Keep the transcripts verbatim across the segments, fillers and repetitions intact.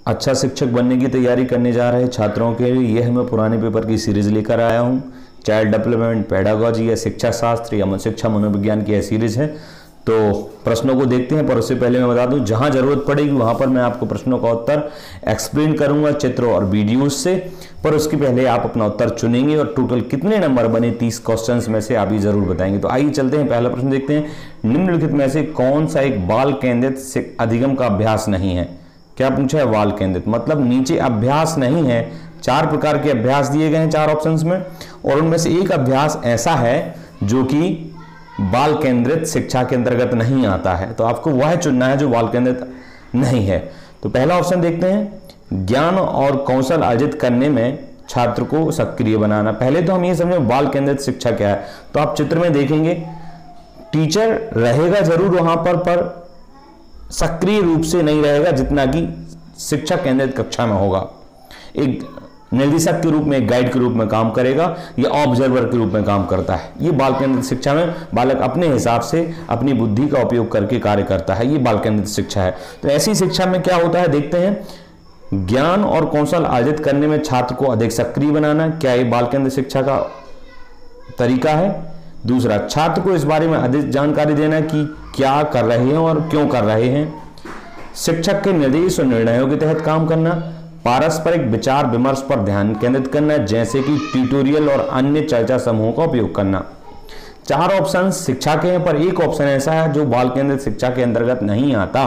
अच्छा शिक्षक बनने की तैयारी करने जा रहे छात्रों के लिए यह मैं पुराने पेपर की सीरीज लेकर आया हूं। चाइल्ड डेवलपमेंट, पेडागोजी या शिक्षा शास्त्र या शिक्षा मनोविज्ञान की यह सीरीज है। तो प्रश्नों को देखते हैं, पर उससे पहले मैं बता दूं, जहां जरूरत पड़ेगी वहां पर मैं आपको प्रश्नों का उत्तर एक्सप्लेन करूंगा चित्रों और वीडियोस से। पर उसके पहले आप अपना उत्तर चुनेंगे और टोटल कितने नंबर बने तीस क्वेश्चंस में से आप ये जरूर बताएंगे। तो आइए चलते हैं, पहला प्रश्न देखते हैं। निम्नलिखित में से कौन सा एक बाल केंद्रित अधिगम का अभ्यास नहीं है? क्या पूछा है? बाल केंद्रित मतलब नीचे अभ्यास नहीं है। चार प्रकार के अभ्यास दिए गए हैं चार ऑप्शंस में, और उनमें से एक अभ्यास ऐसा है जो कि बाल केंद्रित शिक्षा के अंतर्गत नहीं आता है। तो आपको वह चुनना है जो बाल केंद्रित नहीं है। तो पहला ऑप्शन देखते हैं, ज्ञान और कौशल अर्जित करने में छात्र को सक्रिय बनाना। पहले तो हम ये समझे बाल केंद्रित शिक्षा क्या है। तो आप चित्र में देखेंगे टीचर रहेगा जरूर वहां पर पर सक्रिय रूप से नहीं रहेगा जितना कि शिक्षा केंद्रित कक्षा में होगा। एक निर्देशक के रूप में, एक गाइड के रूप में काम करेगा या ऑब्जर्वर के रूप में काम करता है। ये बाल केंद्रित शिक्षा में बालक अपने हिसाब से अपनी बुद्धि का उपयोग करके कार्य करता है, ये बाल केंद्रित शिक्षा है। तो ऐसी शिक्षा में क्या होता है देखते हैं। ज्ञान और कौशल अर्जित करने में छात्र को अधिक सक्रिय बनाना, क्या ये बाल केंद्रित शिक्षा का तरीका है? दूसरा, छात्र को इस बारे में अधिक जानकारी देना कि क्या कर रहे हैं और क्यों कर रहे हैं। शिक्षक के निर्देश और निर्णयों के तहत काम करना। पारस्परिक विचार विमर्श पर ध्यान केंद्रित करना, जैसे कि ट्यूटोरियल और अन्य चर्चा समूहों का उपयोग करना। चार ऑप्शन शिक्षा के हैं, पर एक ऑप्शन ऐसा है जो बाल केंद्रित शिक्षा के अंतर्गत नहीं आता।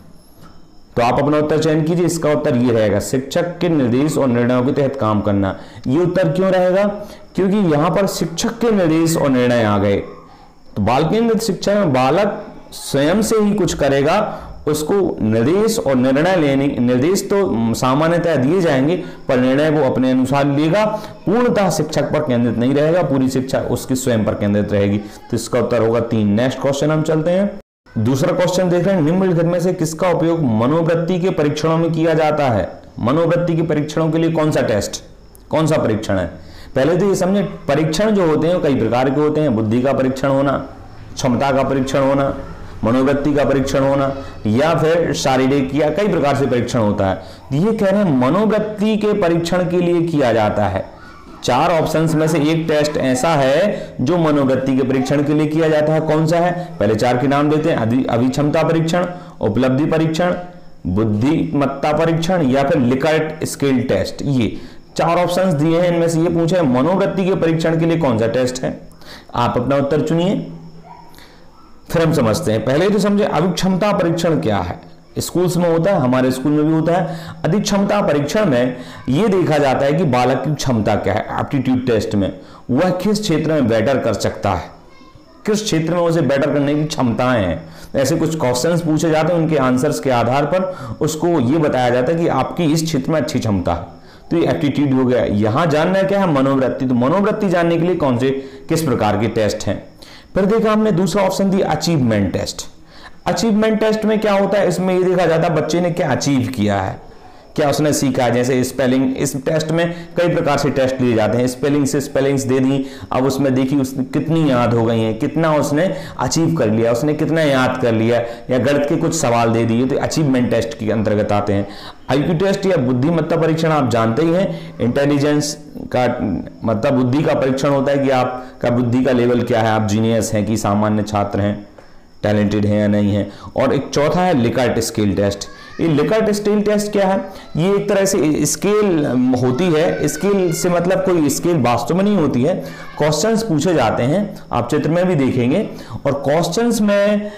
तो आप अपना उत्तर चयन कीजिए। इसका उत्तर ये रहेगा, शिक्षक के निर्देश और निर्णयों के तहत काम करना। ये उत्तर क्यों रहेगा? क्योंकि यहां पर शिक्षक के निर्देश और निर्णय आ गए। तो बाल केंद्रित शिक्षा में बालक स्वयं से ही कुछ करेगा, उसको निर्देश और निर्णय लेने, निर्देश तो सामान्यतः दिए जाएंगे पर निर्णय वो अपने अनुसार लेगा। पूर्णतः शिक्षक पर केंद्रित नहीं रहेगा, पूरी शिक्षा उसकी स्वयं पर केंद्रित रहेगी। तो इसका उत्तर होगा तीन। नेक्स्ट क्वेश्चन हम चलते हैं। दूसरा क्वेश्चन देख रहे हैं, निम्नलिखित में से किसका उपयोग मनोवृत्ति के परीक्षणों में किया जाता है? मनोवृत्ति के परीक्षणों के लिए कौन सा टेस्ट, कौन सा परीक्षण है? पहले तो ये समझे, परीक्षण जो होते हैं कई प्रकार के होते हैं। बुद्धि का परीक्षण होना, क्षमता का परीक्षण होना, मनोवृत्ति का परीक्षण होना, या फिर शारीरिक या कई प्रकार से परीक्षण होता है। ये कह रहे हैं मनोवृत्ति के परीक्षण के लिए किया जाता है। चार ऑप्शंस में से एक टेस्ट ऐसा है जो मनोवृत्ति के परीक्षण के लिए किया जाता है। कौन सा है? पहले चार के नाम देते हैं। अभिक्षमता परीक्षण, उपलब्धि परीक्षण, बुद्धिमत्ता परीक्षण या फिर लिकर्ट स्किल टेस्ट। ये चार ऑप्शंस दिए हैं, इनमें से ये पूछा है मनोवृत्ति के परीक्षण के लिए कौन सा टेस्ट है। आप अपना उत्तर चुनिए, फिर हम समझते हैं। पहले तो समझे अभिक्षमता परीक्षण क्या है। स्कूल्स में होता है, हमारे स्कूल में भी होता है। अधिक्षमता परीक्षण में यह देखा जाता है कि बालक की क्षमता क्या है। एप्टीट्यूड टेस्ट में वह किस क्षेत्र में बेटर कर सकता है, किस क्षेत्र में उसे बेटर करने की क्षमताएं हैं। ऐसे कुछ क्वेश्चंस पूछे जाते हैं, उनके आंसर्स के आधार पर उसको यह बताया जाता है कि आपकी इस क्षेत्र में अच्छी क्षमता है। तो ये एप्टीट्यूड हो गया। यहां जानना क्या है? मनोवृत्ति। तो मनोवृत्ति जानने के लिए कौन से किस प्रकार के टेस्ट हैं। फिर देखा हमने दूसरा ऑप्शन दिया अचीवमेंट टेस्ट। अचीवमेंट टेस्ट में क्या होता है? इसमें ये देखा जाता है बच्चे ने क्या अचीव किया है, क्या उसने सीखा है। जैसे स्पेलिंग, इस टेस्ट में कई प्रकार से टेस्ट लिए जाते हैं। स्पेलिंग से स्पेलिंग्स दे दी, अब उसमें देखी उसने कितनी याद हो गई हैं, कितना उसने अचीव कर लिया, उसने कितना याद कर लिया, या गणित के कुछ सवाल दे दिए, तो अचीवमेंट टेस्ट के अंतर्गत आते हैं। आईक्यू टेस्ट या बुद्धिमत्ता परीक्षण आप जानते ही हैं। इंटेलिजेंस का मतलब बुद्धि का परीक्षण होता है कि आपका बुद्धि का लेवल क्या है, आप जीनियस हैं कि सामान्य छात्र हैं, टैलेंटेड हैं या नहीं है। और एक चौथा है लिकर्ट स्किल टेस्ट। ये लिकर्ट स्किल टेस्ट क्या है? ये एक तरह से स्केल होती है। स्केल से मतलब कोई स्केल वास्तव में नहीं होती है। क्वेश्चंस पूछे जाते हैं, आप चित्र में भी देखेंगे, और क्वेश्चंस में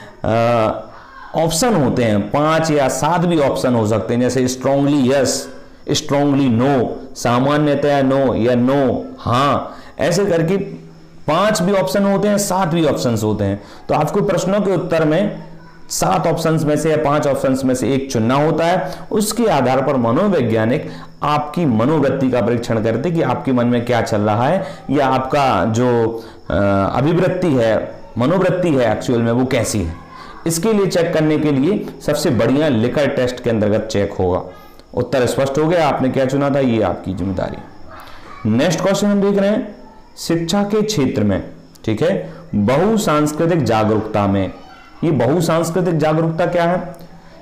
ऑप्शन होते हैं, पांच या सात भी ऑप्शन हो सकते हैं। जैसे स्ट्रांगली यस, स्ट्रांगली नो, सामान्यतया नो या नो हाँ, ऐसे करके पांच भी ऑप्शन होते हैं, सात भी ऑप्शंस होते हैं। तो आपको प्रश्नों के उत्तर में सात ऑप्शंस में से या पांच ऑप्शंस में से एक चुनना होता है। उसके आधार पर मनोवैज्ञानिक आपकी मनोवृत्ति का परीक्षण करते कि आपके मन में क्या चल रहा है, या आपका जो अभिवृत्ति है, मनोवृत्ति है एक्चुअल में, वो कैसी है। इसके लिए चेक करने के लिए सबसे बढ़िया लिकर्ट टेस्ट के अंतर्गत चेक होगा। उत्तर स्पष्ट हो गया, आपने क्या चुना था, ये आपकी जिम्मेदारी। नेक्स्ट क्वेश्चन हम देख रहे हैं, शिक्षा के क्षेत्र में, ठीक है, बहुसांस्कृतिक जागरूकता में। ये बहुसांस्कृतिक जागरूकता क्या है?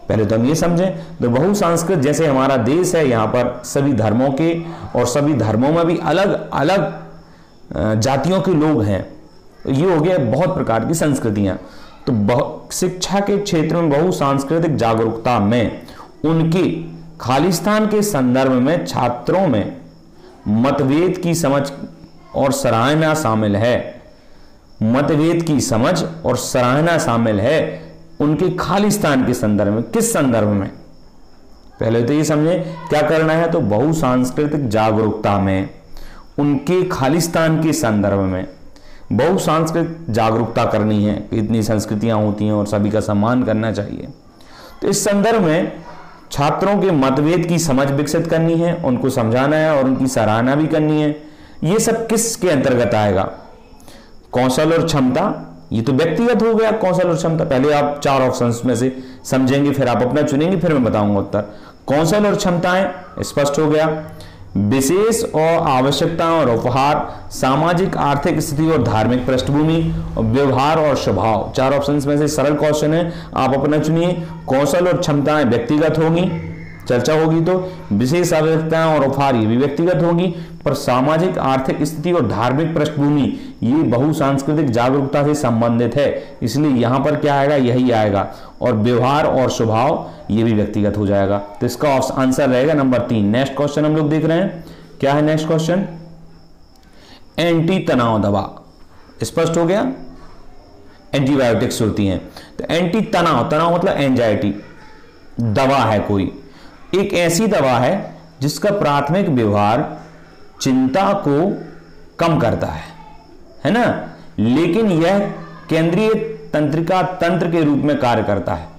पहले तो हम ये समझें, तो बहुसांस्कृत जैसे हमारा देश है, यहाँ पर सभी धर्मों के और सभी धर्मों में भी अलग अलग जातियों के लोग हैं, ये हो गया बहुत प्रकार की संस्कृतियां। तो शिक्षा के क्षेत्र में बहुसांस्कृतिक जागरूकता में उनके खालिस्तान के संदर्भ में छात्रों में मतभेद की समझ और सराहना शामिल है। मतभेद की समझ और सराहना शामिल है उनके खालिस्तान के संदर्भ में। किस संदर्भ में? पहले तो ये समझे क्या करना है, तो बहुसांस्कृतिक जागरूकता में उनके खालिस्तान के संदर्भ में बहुसांस्कृतिक जागरूकता करनी है कि इतनी संस्कृतियां होती हैं और सभी का सम्मान करना चाहिए। तो इस संदर्भ में छात्रों के मतभेद की समझ विकसित करनी है, उनको समझाना है और उनकी सराहना भी करनी है। ये सब किसके अंतर्गत आएगा? कौशल और क्षमता, ये तो व्यक्तिगत हो गया कौशल और क्षमता। पहले आप चार ऑप्शंस में से समझेंगे, फिर आप अपना चुनेंगे, फिर मैं बताऊंगा उत्तर। कौशल और क्षमताएं स्पष्ट हो गया। विशेष और आवश्यकताएं और उपहार, सामाजिक आर्थिक स्थिति और धार्मिक पृष्ठभूमि, और व्यवहार और स्वभाव। चार ऑप्शंस में से सरल क्वेश्चन है, आप अपना चुनिए। कौशल और क्षमताएं व्यक्तिगत होगी, चर्चा होगी तो। विशेष आवश्यकताएं और उपहार ये भी व्यक्तिगत होगी, पर सामाजिक आर्थिक स्थिति और धार्मिक पृष्ठभूमि ये बहुसांस्कृतिक जागरूकता से संबंधित है, इसलिए यहां पर क्या आएगा? यही आएगा। और व्यवहार और स्वभाव ये भी व्यक्तिगत हो जाएगा। तो इसका आंसर रहेगा नंबर तीन। नेक्स्ट क्वेश्चन हम लोग देख रहे हैं, क्या है नेक्स्ट क्वेश्चन? एंटी तनाव दवा। स्पष्ट हो गया, एंटीबायोटिक्स होती हैं। तो एंटी तनाव, तनाव मतलब एंजाइटी, दवा है कोई, एक ऐसी दवा है जिसका प्राथमिक व्यवहार चिंता को कम करता है, है ना, लेकिन यह केंद्रीय तंत्रिका तंत्र के रूप में कार्य करता है।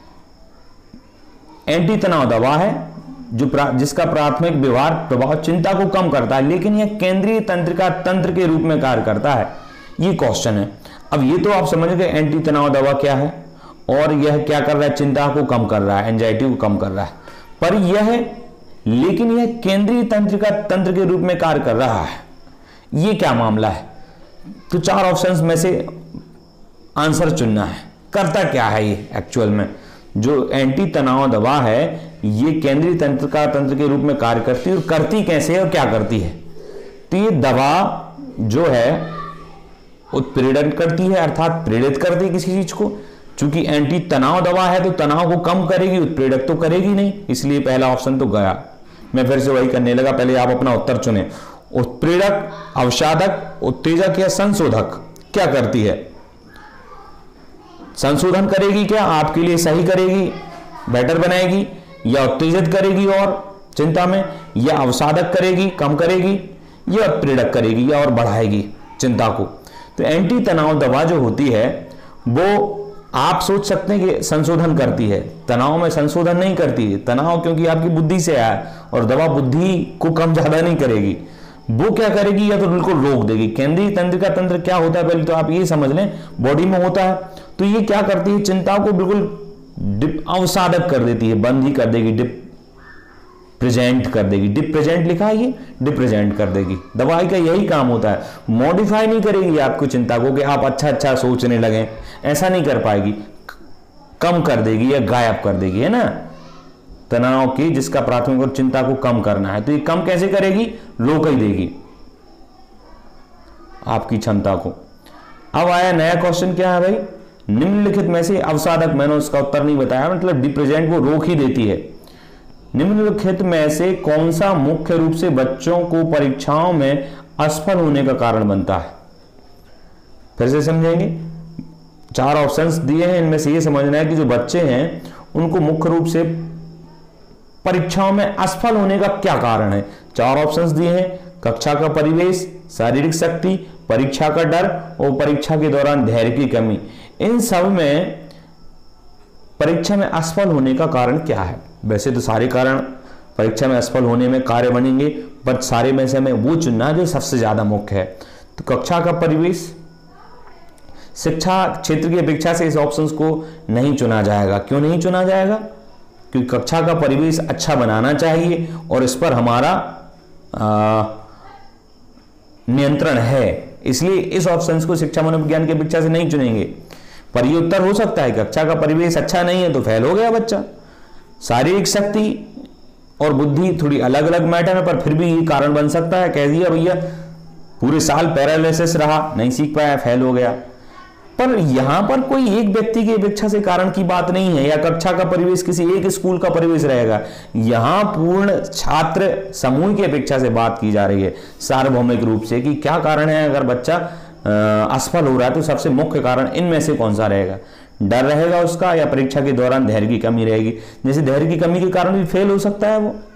एंटी तनाव दवा है जो प्रा, जिसका प्राथमिक व्यवहार प्रभाव चिंता को कम करता है, लेकिन यह केंद्रीय तंत्रिका तंत्र के रूप में कार्य करता है। ये क्वेश्चन है। अब ये तो आप समझ गए एंटी तनाव दवा क्या है, और यह क्या कर रहा है? चिंता को कम कर रहा है, एंजाइटी को कम कर रहा है। पर यह लेकिन यह केंद्रीय तंत्रिका तंत्र के रूप में कार्य कर रहा है, ये क्या मामला है? तो चार ऑप्शंस में से आंसर चुनना है। करता क्या है ये एक्चुअल में? जो एंटी तनाव दवा है ये केंद्रीय तंत्रिका तंत्र के रूप में कार्य करती है, और करती कैसे है और क्या करती है? तो ये दवा जो है उत्प्रेरण करती है, अर्थात प्रेरित करती है किसी चीज को। चूंकि एंटी तनाव दवा है तो तनाव को कम करेगी, उत्प्रेरक तो करेगी नहीं, इसलिए पहला ऑप्शन तो गया। मैं फिर से वही करने लगा, पहले आप अपना उत्तर चुने। उत्प्रेरक, अवसादक, उत्तेजक या संशोधक क्या करती है? संशोधन करेगी, क्या आपके लिए सही करेगी, बेटर बनाएगी, या उत्तेजित करेगी और चिंता में, या अवसादक करेगी, कम करेगी, या उत्प्रेरक करेगी या और बढ़ाएगी चिंता को। तो एंटी तनाव दवा जो होती है वो आप सोच सकते हैं कि संशोधन करती है, तनाव में संशोधन नहीं करती है। तनाव क्योंकि आपकी बुद्धि से आया, और दवा बुद्धि को कम ज्यादा नहीं करेगी। वो क्या करेगी? या तो बिल्कुल रोक देगी। केंद्रीय तंत्रिका तंत्र क्या होता है पहले तो आप ये समझ लें, बॉडी में होता है। तो ये क्या करती है? चिंता को बिल्कुल अवसादक कर देती है, बंद ही कर देगी, डिप प्रेजेंट कर देगी। डिप प्रेजेंट लिखा है, ये डिप प्रेजेंट कर देगी। दवाई का यही काम होता है, मॉडिफाई नहीं करेगी आपको चिंता को कि आप अच्छा अच्छा सोचने लगे, ऐसा नहीं कर पाएगी, कम कर देगी या गायब कर देगी, है ना। तनाव की जिसका प्राथमिक और चिंता को कम करना है, तो ये कम कैसे करेगी? रोक ही देगी आपकी क्षमता को। अब आया नया क्वेश्चन, क्या है भाई? निम्नलिखित में से अवसादक, मैंने उसका उत्तर नहीं बताया, मतलब डिप्रेजेंट वो रोक ही देती है। निम्नलिखित में से कौन सा मुख्य रूप से बच्चों को परीक्षाओं में असफल होने का कारण बनता है? फिर से समझेंगे, चार ऑप्शंस दिए हैं, इनमें से ये समझना है कि जो बच्चे हैं उनको मुख्य रूप से परीक्षाओं में असफल होने का क्या कारण है। चार ऑप्शंस दिए हैं, कक्षा का परिवेश, शारीरिक शक्ति, परीक्षा का डर और परीक्षा के दौरान धैर्य की कमी। इन सब में परीक्षा में असफल होने का कारण क्या है? वैसे तो सारे कारण परीक्षा में असफल होने में कार्य बनेंगे, बट सारे में से हमें वो चुनना है जो सबसे ज्यादा मुख्य है। तो कक्षा का परिवेश, शिक्षा क्षेत्र की अपेक्षा से इस ऑप्शंस को नहीं चुना जाएगा। क्यों नहीं चुना जाएगा? क्योंकि कक्षा का परिवेश अच्छा बनाना चाहिए और इस पर हमारा नियंत्रण है, इसलिए इस ऑप्शंस को शिक्षा मनोविज्ञान की अपेक्षा से नहीं चुनेंगे। पर ये उत्तर हो सकता है कक्षा का परिवेश अच्छा नहीं है तो फेल हो गया बच्चा, शारीरिक शक्ति और बुद्धि थोड़ी अलग अलग मैटर है, पर फिर भी ये कारण बन सकता है। कह दिया भैया पूरे साल पैरालिसिस रहा, नहीं सीख पाया, फेल हो गया। पर यहां पर कोई एक व्यक्ति की अपेक्षा से कारण की बात नहीं है, या कक्षा का परिवेश किसी एक स्कूल का परिवेश रहेगा। यहां पूर्ण छात्र समूह की अपेक्षा से बात की जा रही है सार्वभौमिक रूप से, कि क्या कारण है अगर बच्चा असफल हो रहा है तो सबसे मुख्य कारण इनमें से कौन सा रहेगा। डर रहेगा उसका, या परीक्षा के दौरान धैर्य की कमी रहेगी। जैसे धैर्य की कमी के कारण भी फेल हो सकता है वो,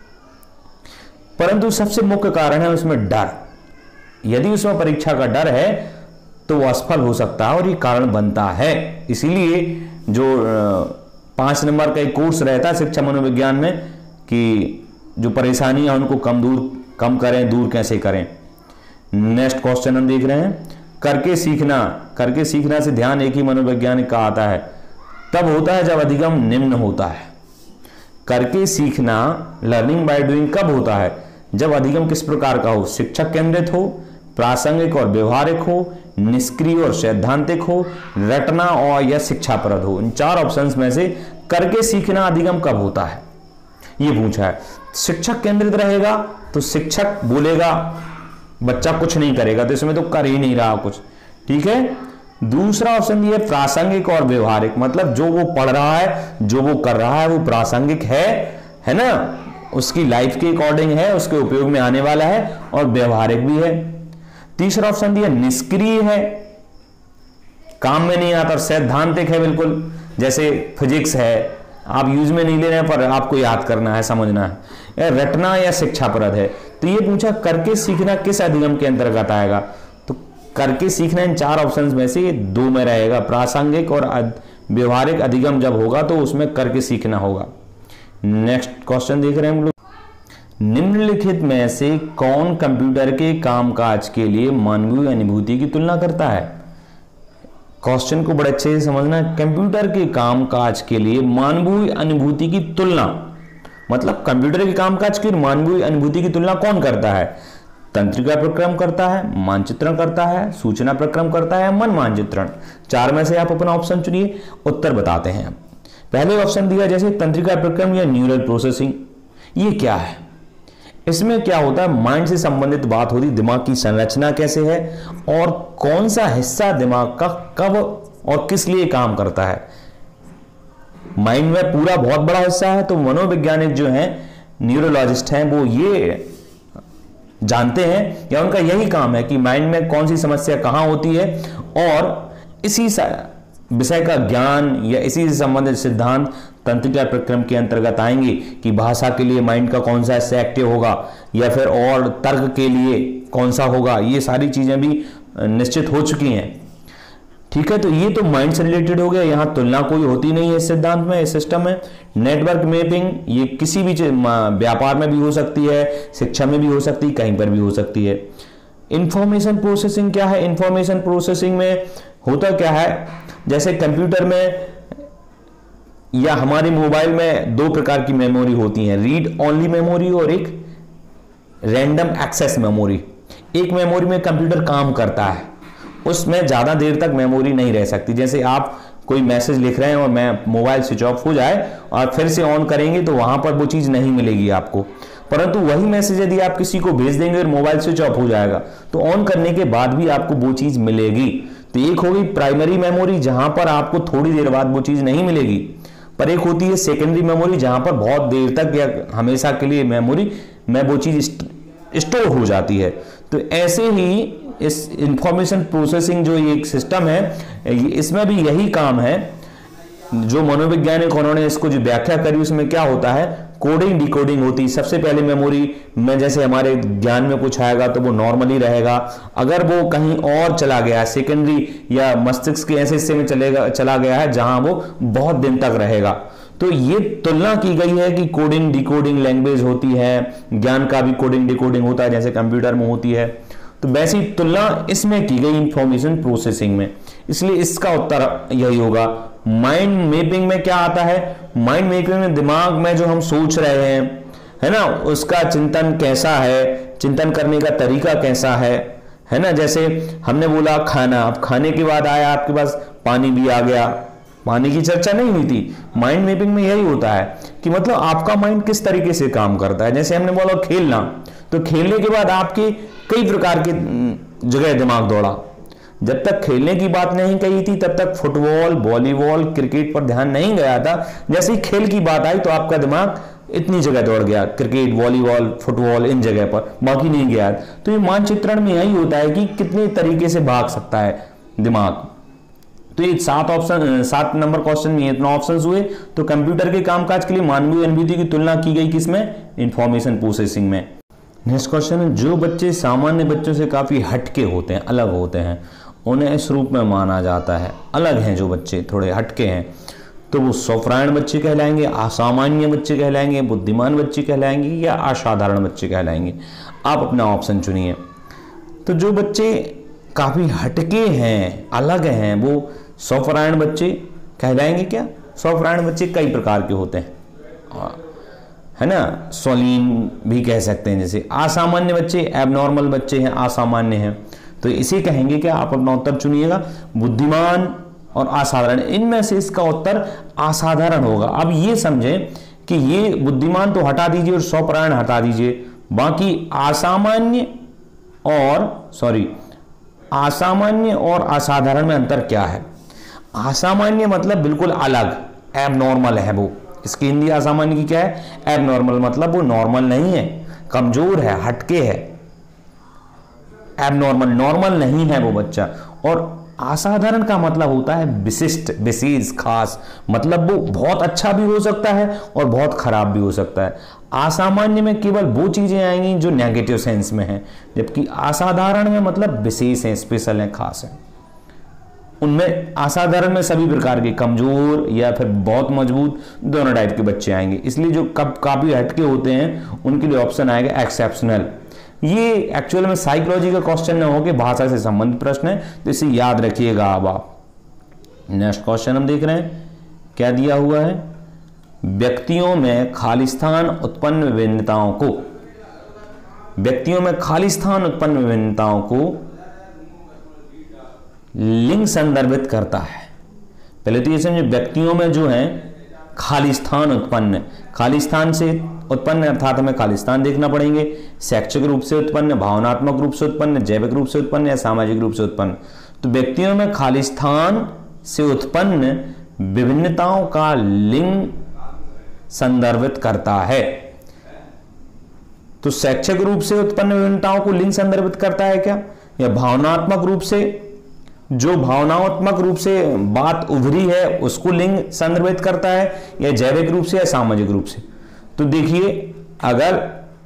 परंतु सबसे मुख्य कारण है उसमें डर। यदि उसमें परीक्षा का डर है तो वो असफल हो सकता है, और ये कारण बनता है। इसीलिए जो पांच नंबर का एक कोर्स रहता है शिक्षा मनोविज्ञान में, कि जो परेशानियां उनको कम दूर कम करें, दूर कैसे करें। नेक्स्ट क्वेश्चन हम देख रहे हैं, करके सीखना। करके सीखना से ध्यान एक ही मनोवैज्ञानिक का आता है, तब होता है जब अधिगम निम्न होता है। करके सीखना, लर्निंग बाय डूइंग, कब होता है? जब अधिगम किस प्रकार का हो? शिक्षक केंद्रित हो, प्रासंगिक और व्यवहारिक हो, निष्क्रिय और सैद्धांतिक हो, रटना और या शिक्षाप्रद हो। इन चार ऑप्शंस में से करके सीखना अधिगम कब होता है, ये पूछा है। शिक्षक केंद्रित रहेगा तो शिक्षक बोलेगा, बच्चा कुछ नहीं करेगा, तो इसमें तो कर ही नहीं रहा कुछ, ठीक है। दूसरा ऑप्शन ये प्रासंगिक और व्यवहारिक, मतलब जो वो पढ़ रहा है, जो वो कर रहा है वो प्रासंगिक है, है ना, उसकी लाइफ के अकॉर्डिंग है, उसके उपयोग में आने वाला है, और व्यवहारिक भी है। तीसरा ऑप्शन दिया निष्क्रिय है, काम में नहीं आता, सैद्धांतिक है बिल्कुल, जैसे फिजिक्स है, आप यूज में नहीं ले रहे हैं पर आपको याद करना है, समझना है। या रटना या शिक्षाप्रद है। तो ये पूछा करके सीखना किस अधिगम के अंतर्गत आएगा, तो करके सीखना इन चार ऑप्शंस में से दो में रहेगा। प्रासंगिक और व्यवहारिक अधिगम जब होगा तो उसमें करके सीखना होगा। नेक्स्ट क्वेश्चन देख रहे हैं हम लोग, निम्नलिखित में से कौन कंप्यूटर के कामकाज के लिए मानवीय अनुभूति की तुलना करता है? क्वेश्चन को बड़े अच्छे से समझना। कंप्यूटर के कामकाज के लिए मानवीय अनुभूति की तुलना, मतलब कंप्यूटर के कामकाज की मानवीय अनुभूति की तुलना कौन करता है? तंत्रिका प्रक्रम करता है, मानचित्रण करता है, सूचना प्रक्रम करता है, मन मानचित्रण। चार में से आप अपना ऑप्शन चुनिए, उत्तर बताते हैं। पहले ऑप्शन दिया जैसे तंत्रिका प्रक्रम या न्यूरल प्रोसेसिंग, ये क्या है? इसमें क्या होता है, माइंड से संबंधित बात होती, दिमाग की संरचना कैसे है और कौन सा हिस्सा दिमाग का कब और किस लिए काम करता है। माइंड में पूरा बहुत बड़ा हिस्सा है, तो मनोवैज्ञानिक जो हैं, न्यूरोलॉजिस्ट हैं, वो ये जानते हैं या उनका यही काम है कि माइंड में कौन सी समस्या कहां होती है, और इसी विषय का ज्ञान या इसी से संबंधित सिद्धांत तंत्रिका प्रक्रम के अंतर्गत आएंगे कि भाषा के लिए माइंड का कौन सा हिस्सा एक्टिव होगा या फिर और तर्क के लिए कौन सा होगा। ये सारी चीजें भी निश्चित हो चुकी हैं, ठीक है। तो ये तो माइंड से रिलेटेड हो गया, यहां तुलना कोई होती नहीं है इस सिद्धांत में, इस सिस्टम में। नेटवर्क मैपिंग ये किसी भी व्यापार में भी हो सकती है, शिक्षा में भी हो सकती है, कहीं पर भी हो सकती है। इंफॉर्मेशन प्रोसेसिंग क्या है? इंफॉर्मेशन प्रोसेसिंग में होता क्या है, जैसे कंप्यूटर में या हमारे मोबाइल में दो प्रकार की मेमोरी होती हैं, रीड ओनली मेमोरी और एक रैंडम एक्सेस मेमोरी। एक मेमोरी में कंप्यूटर काम करता है, उसमें ज्यादा देर तक मेमोरी नहीं रह सकती। जैसे आप कोई मैसेज लिख रहे हैं और मैं मोबाइल स्विच ऑफ हो जाए और फिर से ऑन करेंगे तो वहां पर वो चीज नहीं मिलेगी आपको, परंतु वही मैसेज यदि आप किसी को भेज देंगे और मोबाइल स्विच ऑफ हो जाएगा तो ऑन करने के बाद भी आपको वो चीज मिलेगी। तो एक होगी प्राइमरी मेमोरी जहां पर आपको थोड़ी देर बाद वो चीज नहीं मिलेगी, पर एक होती है सेकेंडरी मेमोरी जहां पर बहुत देर तक या हमेशा के लिए मेमोरी में वो चीज स्टोर हो जाती है। तो ऐसे ही इस इंफॉर्मेशन प्रोसेसिंग जो एक सिस्टम है, इसमें भी यही काम है। जो मनोवैज्ञानिक उन्होंने इसको जो व्याख्या करी उसमें क्या होता है, कोडिंग डिकोडिंग होती है। सबसे पहले मेमोरी में जैसे हमारे ज्ञान में कुछ आएगा तो वो नॉर्मली रहेगा, अगर वो कहीं और चला गया सेकेंडरी या मस्तिष्क के ऐसे हिस्से में चलेगा चला गया है जहां वो बहुत दिन तक रहेगा। तो ये तुलना की गई है कि कोडिंग डिकोडिंग लैंग्वेज होती है, ज्ञान का भी कोडिंग डिकोडिंग होता है जैसे कंप्यूटर में होती है। तो वैसी तुलना इसमें की गई इंफॉर्मेशन प्रोसेसिंग में, इसलिए इसका उत्तर यही होगा। माइंड मैपिंग में क्या आता है, माइंड मैपिंग में दिमाग में जो हम सोच रहे हैं, है ना, उसका चिंतन कैसा है, चिंतन करने का तरीका कैसा है, है ना। जैसे हमने बोला खाना, अब खाने के बाद आया आपके पास पानी भी आ गया, पानी की चर्चा नहीं हुई थी। माइंड मैपिंग में यही होता है कि मतलब आपका माइंड किस तरीके से काम करता है। जैसे हमने बोला खेलना, तो खेलने के बाद आपके कई प्रकार के जगह दिमाग दौड़ा। जब तक खेलने की बात नहीं कही थी तब तक फुटबॉल, वॉलीबॉल, क्रिकेट पर ध्यान नहीं गया था। जैसे ही खेल की बात आई तो आपका दिमाग इतनी जगह दौड़ गया, क्रिकेट, वॉलीबॉल, फुटबॉल, इन जगह पर, बाकी नहीं गया। तो ये मानचित्रण में यही होता है कि कितने तरीके से भाग सकता है दिमाग। तो ये सात ऑप्शन, सात नंबर क्वेश्चन में इतना ऑप्शंस हुए। तो कंप्यूटर के कामकाज के लिए मानवीय अनुभूति की तुलना की गई किसमें? इंफॉर्मेशन प्रोसेसिंग में। नेक्स्ट क्वेश्चन है, जो बच्चे सामान्य बच्चों से काफी हटके होते हैं, अलग होते हैं, उन्हें इस रूप में माना जाता है। अलग हैं जो बच्चे, थोड़े हटके हैं, तो वो सौफ्रायण बच्चे कहलाएंगे, असामान्य बच्चे कहलाएंगे, बुद्धिमान बच्चे कहलाएंगे या असाधारण बच्चे कहलाएंगे। आप अपना ऑप्शन चुनिए। तो जो बच्चे काफी हटके हैं, अलग हैं, वो सौफ्रायण बच्चे कहलाएंगे। क्या? सौफ्रायण बच्चे कई प्रकार के होते हैं, है ना, सोलीन भी कह सकते हैं। जैसे असामान्य बच्चे, एबनॉर्मल बच्चे हैं, असामान्य हैं, तो इसे कहेंगे क्या? आप अपना उत्तर चुनिएगा। बुद्धिमान और असाधारण, इनमें से इसका उत्तर असाधारण होगा। अब ये समझें कि ये बुद्धिमान तो हटा दीजिए और सौफ्रायण हटा दीजिए, बाकी असामान्य और सॉरी असामान्य और असाधारण में अंतर क्या है? असामान्य मतलब बिल्कुल अलग, एबनॉर्मल है वो। इसकी हिंदी असामान्य की क्या है? एबनॉर्मल, मतलब वो नॉर्मल नहीं है, कमजोर है, हटके है। एबनॉर्मल, नॉर्मल नहीं है वो बच्चा। और असाधारण का मतलब होता है विशिष्ट, विशेष, खास, मतलब वो बहुत अच्छा भी हो सकता है और बहुत खराब भी हो सकता है। असामान्य में केवल वो चीजें आएंगी जो नेगेटिव सेंस में है, जबकि असाधारण में मतलब विशेष है, स्पेशल है, खास है। उनमें असाधारण में सभी प्रकार के कमजोर या फिर बहुत मजबूत, दोनों टाइप के बच्चे आएंगे। इसलिए जो कब काफी हटके होते हैं उनके लिए ऑप्शन आएगा एक्सेप्शनल। ये एक्चुअल में साइकोलॉजी का क्वेश्चन न हो के भाषा से संबंधित प्रश्न है, तो इसे याद रखिएगा। अब आप नेक्स्ट क्वेश्चन हम देख रहे हैं, क्या दिया हुआ है? व्यक्तियों में खालिस्तान उत्पन्न विभिन्नताओं को व्यक्तियों में खालिस्तान उत्पन्न विभिन्नताओं को लिंग संदर्भित करता है। पहले तो ये समझे, व्यक्तियों में जो है खालिस्तान उत्पन्न, खालिस्तान से उत्पन्न अर्थात हमें खालिस्तान देखना पड़ेंगे। शैक्षिक रूप से उत्पन्न, भावनात्मक रूप से उत्पन्न, जैविक रूप से उत्पन्न या सामाजिक रूप से उत्पन्न। तो व्यक्तियों में खालिस्तान से उत्पन्न विभिन्नताओं का लिंग संदर्भित करता है। तो शैक्षिक रूप से उत्पन्न विभिन्नताओं को लिंग संदर्भित करता है क्या? या भावनात्मक रूप से, जो भावनात्मक रूप से बात उभरी है उसको लिंग संदर्भित करता है, या जैविक रूप से या सामाजिक रूप से? तो देखिए, अगर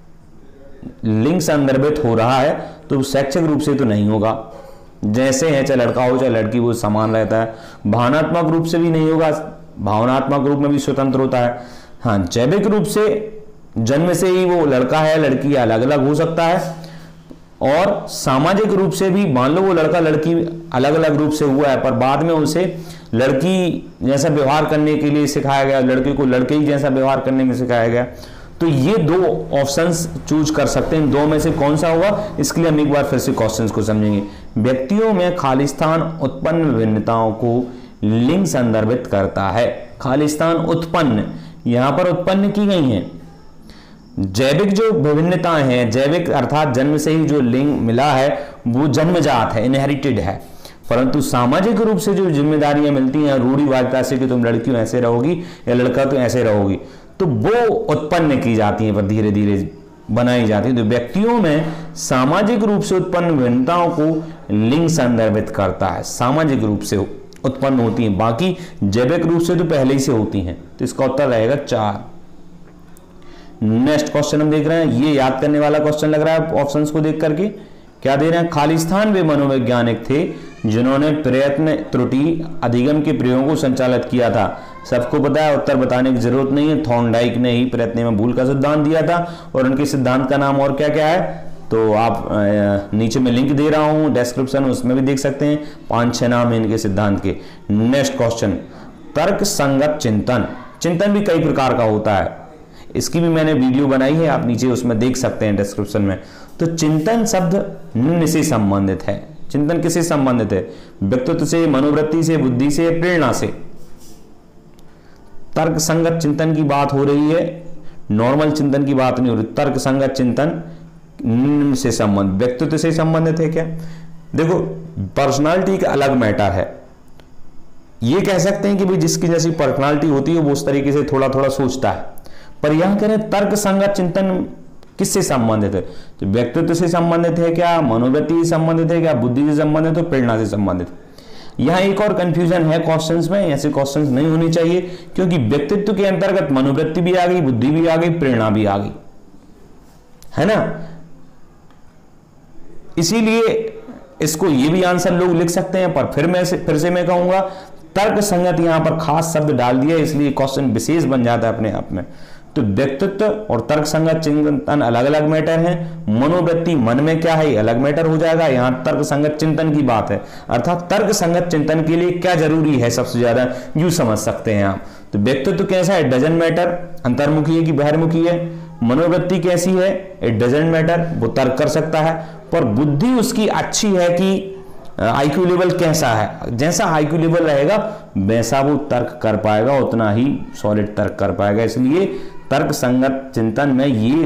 लिंग संदर्भित हो रहा है तो शैक्षिक रूप से तो नहीं होगा, जैसे है चाहे लड़का हो चाहे लड़की, वो समान रहता है। भावनात्मक रूप से भी नहीं होगा, भावनात्मक रूप में भी स्वतंत्र होता है। हाँ, जैविक रूप से जन्म से ही वो लड़का है लड़की अलग अलग हो सकता है। और सामाजिक रूप से भी, मान लो वो लड़का लड़की अलग अलग रूप से हुआ है, पर बाद में उसे लड़की जैसा व्यवहार करने के लिए सिखाया गया, लड़के को लड़के ही जैसा व्यवहार करने में सिखाया गया। तो ये दो ऑप्शंस चूज कर सकते हैं, दो में से कौन सा होगा? इसके लिए हम एक बार फिर से क्वेश्चंस को समझेंगे। व्यक्तियों में खालिस्तान उत्पन्न विभिन्नताओं को लिंग संदर्भित करता है। खालिस्तान उत्पन्न, यहां पर उत्पन्न की गई है। जैविक जो विभिन्नताएं हैं, जैविक अर्थात जन्म से ही जो लिंग मिला है वो जन्मजात है, इनहेरिटेड है। परंतु सामाजिक रूप से जो जिम्मेदारियां मिलती हैं रूढ़िवादिता से कि तुम लड़कियों ऐसे रहोगी या लड़का तो ऐसे रहोगी, तो वो उत्पन्न की जाती है, पर धीरे धीरे बनाई जाती है। तो व्यक्तियों में सामाजिक रूप से उत्पन्न विभिन्नताओं को लिंग संदर्भित करता है, सामाजिक रूप से उत्पन्न होती हैं, बाकी जैविक रूप से तो पहले ही से होती हैं। तो इसका उत्तर रहेगा चार। नेक्स्ट क्वेश्चन हम देख रहे हैं, ये याद करने वाला क्वेश्चन लग रहा है ऑप्शंस को देख करके। क्या दे रहे हैं? खालिस्तान वे मनोवैज्ञानिक थे जिन्होंने प्रयत्न त्रुटि अधिगम के प्रयोगों को संचालित किया था। सबको पता है, उत्तर बताने की जरूरत नहीं है। थॉर्नडाइक ने ही प्रयत्न में भूल का सिद्धांत दिया था, और उनके सिद्धांत का नाम और क्या क्या है तो आप नीचे में लिंक दे रहा हूं डिस्क्रिप्शन, उसमें भी देख सकते हैं। पांच छह नाम है इनके सिद्धांत के। नेक्स्ट क्वेश्चन, तर्क संगत चिंतन। चिंतन भी कई प्रकार का होता है, इसकी भी मैंने वीडियो बनाई है, आप नीचे उसमें देख सकते हैं डिस्क्रिप्शन में। तो चिंतन शब्द निम्न से संबंधित है। चिंतन किससे संबंधित है? व्यक्तित्व से, मनोवृत्ति से, बुद्धि से, प्रेरणा से। तर्क संगत चिंतन की बात हो रही है, नॉर्मल चिंतन की बात नहीं हो रही। तर्क संगत चिंतन निम्न से संबंध, व्यक्तित्व से संबंधित है क्या? देखो, पर्सनालिटी का अलग मैटर है। ये कह सकते हैं कि भाई जिसकी जैसी पर्सनालिटी होती है वो उस तरीके से थोड़ा थोड़ा सोचता है, पर यहां कह रहे हैं तर्क संगत चिंतन किससे संबंधित है? तो व्यक्तित्व से संबंधित है क्या, मनोवृत्ति से संबंधित है क्या, बुद्धि से संबंधित है, प्रेरणा से संबंधित? यहां एक और कंफ्यूजन है क्वेश्चंस में, ऐसे क्वेश्चंस नहीं होने चाहिए, क्योंकि व्यक्तित्व के अंतर्गत मनोवृत्ति भी आ गई, बुद्धि भी आ गई, प्रेरणा भी आ गई, है ना। इसीलिए इसको ये भी आंसर लोग लिख सकते हैं, पर फिर मैं से, फिर से मैं कहूंगा तर्क संगत यहां पर खास शब्द डाल दिया, इसलिए क्वेश्चन विशेष बन जाता है अपने आप में। तो व्यक्तित्व और तर्क संगत चिंतन अलग अलग मैटर हैं। मनोवृत्ति, मन में क्या है, ये अलग मैटर हो जाएगा। यहां तर्क संगत चिंतन की बात है, अर्थात तर्क संगत चिंतन के लिए क्या जरूरी है सबसे ज्यादा, यूं समझ सकते हैं आप। तो व्यक्तित्व कैसा है, डजंट मैटर, अंतर्मुखी है कि बहिर्मुखी है। मनोवृत्ति कैसी है, इट डजंट मैटर, वो तर्क कर सकता है। पर बुद्धि उसकी अच्छी है कि आईक्यू लेवल कैसा है, जैसा आईक्यू लेवल रहेगा वैसा वो तर्क कर पाएगा, उतना ही सॉलिड तर्क कर पाएगा। इसलिए तर्क संगत चिंतन में ये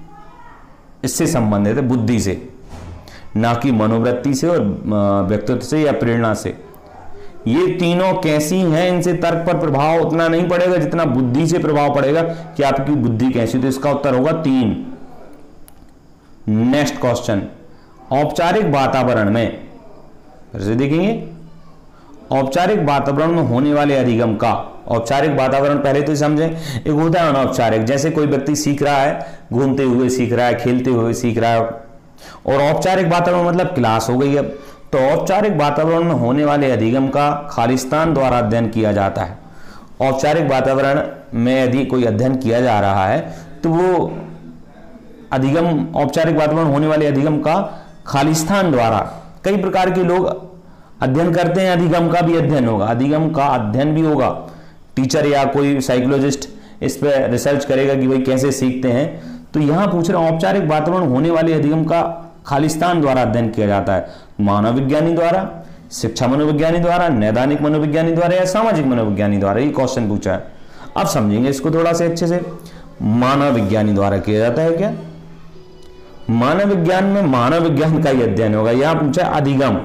इससे संबंधित है, बुद्धि से, ना कि मनोवृत्ति से और व्यक्तित्व से या प्रेरणा से। ये तीनों कैसी हैं, इनसे तर्क पर प्रभाव उतना नहीं पड़ेगा जितना बुद्धि से प्रभाव पड़ेगा कि आपकी बुद्धि कैसी। तो इसका उत्तर होगा तीन। नेक्स्ट क्वेश्चन, औपचारिक वातावरण में, फिर से देखेंगे, औपचारिक वातावरण में होने वाले अधिगम का, औपचारिक वातावरण पहले तो समझें, एक होता है अनौपचारिक, जैसे कोई व्यक्ति सीख रहा है, घूमते हुए सीख रहा है, खेलते हुए सीख रहा है, और औपचारिक वातावरण मतलब क्लास हो गई। अब तो औपचारिक वातावरण में होने वाले अधिगम का खालिस्तान द्वारा अध्ययन किया जाता है। औपचारिक वातावरण में यदि कोई अध्ययन किया जा रहा है तो वो अधिगम, औपचारिक वातावरण होने वाले अधिगम का खालिस्तान द्वारा, कई प्रकार के लोग अध्ययन करते हैं, अधिगम का भी अध्ययन होगा, अधिगम का अध्ययन भी होगा। टीचर या कोई साइकोलॉजिस्ट इस पर रिसर्च करेगा कि भाई कैसे सीखते हैं। तो यहां पूछ रहे हैं औपचारिक वातावरण होने वाले अधिगम का खालिस्तान द्वारा अध्ययन किया जाता है, मानव विज्ञानी द्वारा, शिक्षा मनोविज्ञानी द्वारा, नैदानिक मनोविज्ञानी द्वारा या सामाजिक मनोविज्ञानी द्वारा। ये क्वेश्चन पूछा है, अब समझेंगे इसको थोड़ा सा अच्छे से। मानव विज्ञानी द्वारा किया जाता है क्या? मानव विज्ञान में मानव विज्ञान का ही अध्ययन होगा। यहां पूछा अधिगम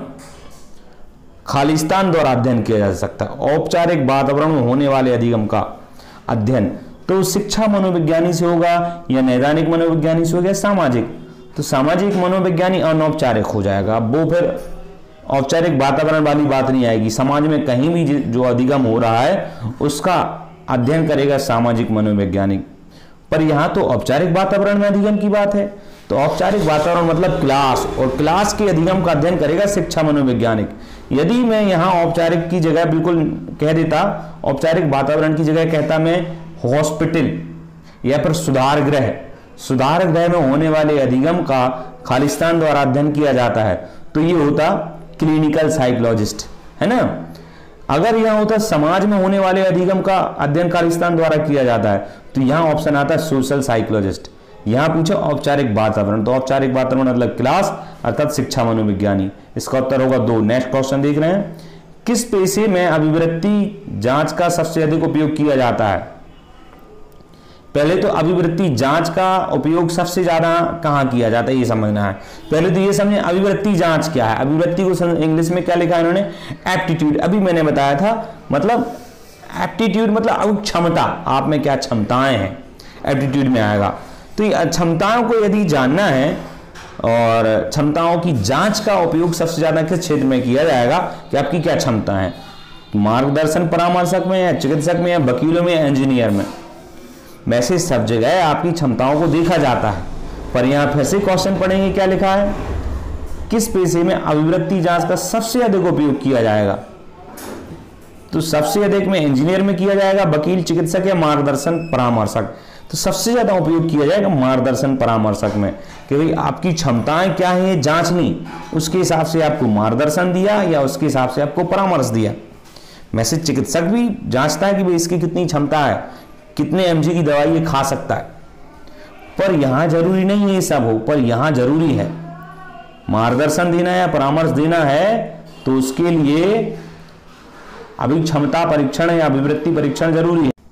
खालिस्तान द्वारा अध्ययन किया जा सकता है। औपचारिक वातावरण में होने वाले अधिगम का अध्ययन तो शिक्षा मनोविज्ञानी से होगा या नैदानिक मनोविज्ञानी से होगा, सामाजिक, तो सामाजिक मनोविज्ञानी अनौपचारिक हो जाएगा। अब वो फिर औपचारिक वातावरण वाली बात नहीं आएगी। समाज में कहीं भी जो अधिगम हो रहा है उसका अध्ययन करेगा सामाजिक मनोवैज्ञानिक। पर यहां तो औपचारिक वातावरण में अधिगम की बात है, तो औपचारिक वातावरण मतलब क्लास, और क्लास के अधिगम का अध्ययन करेगा शिक्षा मनोवैज्ञानिक। यदि मैं यहाँ औपचारिक की जगह बिल्कुल कह देता, औपचारिक वातावरण की जगह कहता मैं हॉस्पिटल या फिर सुधार गृह, सुधार गृह में होने वाले अधिगम का खालिस्तान द्वारा अध्ययन किया जाता है, तो ये होता क्लिनिकल साइकोलॉजिस्ट, है ना। अगर यह होता समाज में होने वाले अधिगम का अध्ययन खालिस्तान द्वारा किया जाता है, तो यहां ऑप्शन आता है सोशल साइकोलॉजिस्ट। यहां पूछो औपचारिक वातावरण, तो औपचारिक वातावरण मतलब क्लास अर्थात शिक्षा मनोविज्ञानी। इसका उत्तर होगा दो। नेक्स्ट क्वेश्चन देख रहे हैं, किस पेशे में अभिवृत्ति जांच का सबसे अधिक उपयोग किया जाता है? पहले तो अभिवृत्ति जांच का उपयोग सबसे ज्यादा कहां किया जाता है ये समझना है। पहले तो ये समझे अभिवृत्ति जांच क्या है। अभिवृत्ति को इंग्लिश में क्या लिखा है इन्होंने? एप्टीट्यूड। अभी मैंने बताया था, मतलब एप्टीट्यूड मतलब अब क्षमता, आप में क्या क्षमताएं हैं, एप्टीट्यूड में आएगा। तो ये क्षमताओं को यदि जानना है और क्षमताओं की जांच का उपयोग सबसे ज्यादा किस क्षेत्र में किया जाएगा कि आपकी क्या क्षमता है, मार्गदर्शन परामर्शक में या चिकित्सक में या वकीलों में या इंजीनियर में। वैसे सब जगह आपकी क्षमताओं को देखा जाता है, पर यहां फिर से क्वेश्चन पढ़ेंगे क्या लिखा है, किस पेशे में अभिवृत्ति जांच का सबसे अधिक उपयोग किया जाएगा? तो सबसे अधिक में इंजीनियर में किया जाएगा, वकील, चिकित्सक या मार्गदर्शन परामर्शक। तो सबसे ज्यादा उपयोग किया जाएगा मार्गदर्शन परामर्शक में, कि भाई आपकी क्षमताएं क्या है जांचनी, उसके हिसाब से आपको मार्गदर्शन दिया या उसके हिसाब से आपको परामर्श दिया। वैसे चिकित्सक भी जांचता है कि भाई इसकी कितनी क्षमता है, कितने एमजी की दवाई ये खा सकता है, पर यहां जरूरी नहीं है ये सब हो, पर यहां जरूरी है मार्गदर्शन देना या परामर्श देना है, तो उसके लिए अभी क्षमता परीक्षण या अभिवृत्ति परीक्षण जरूरी है।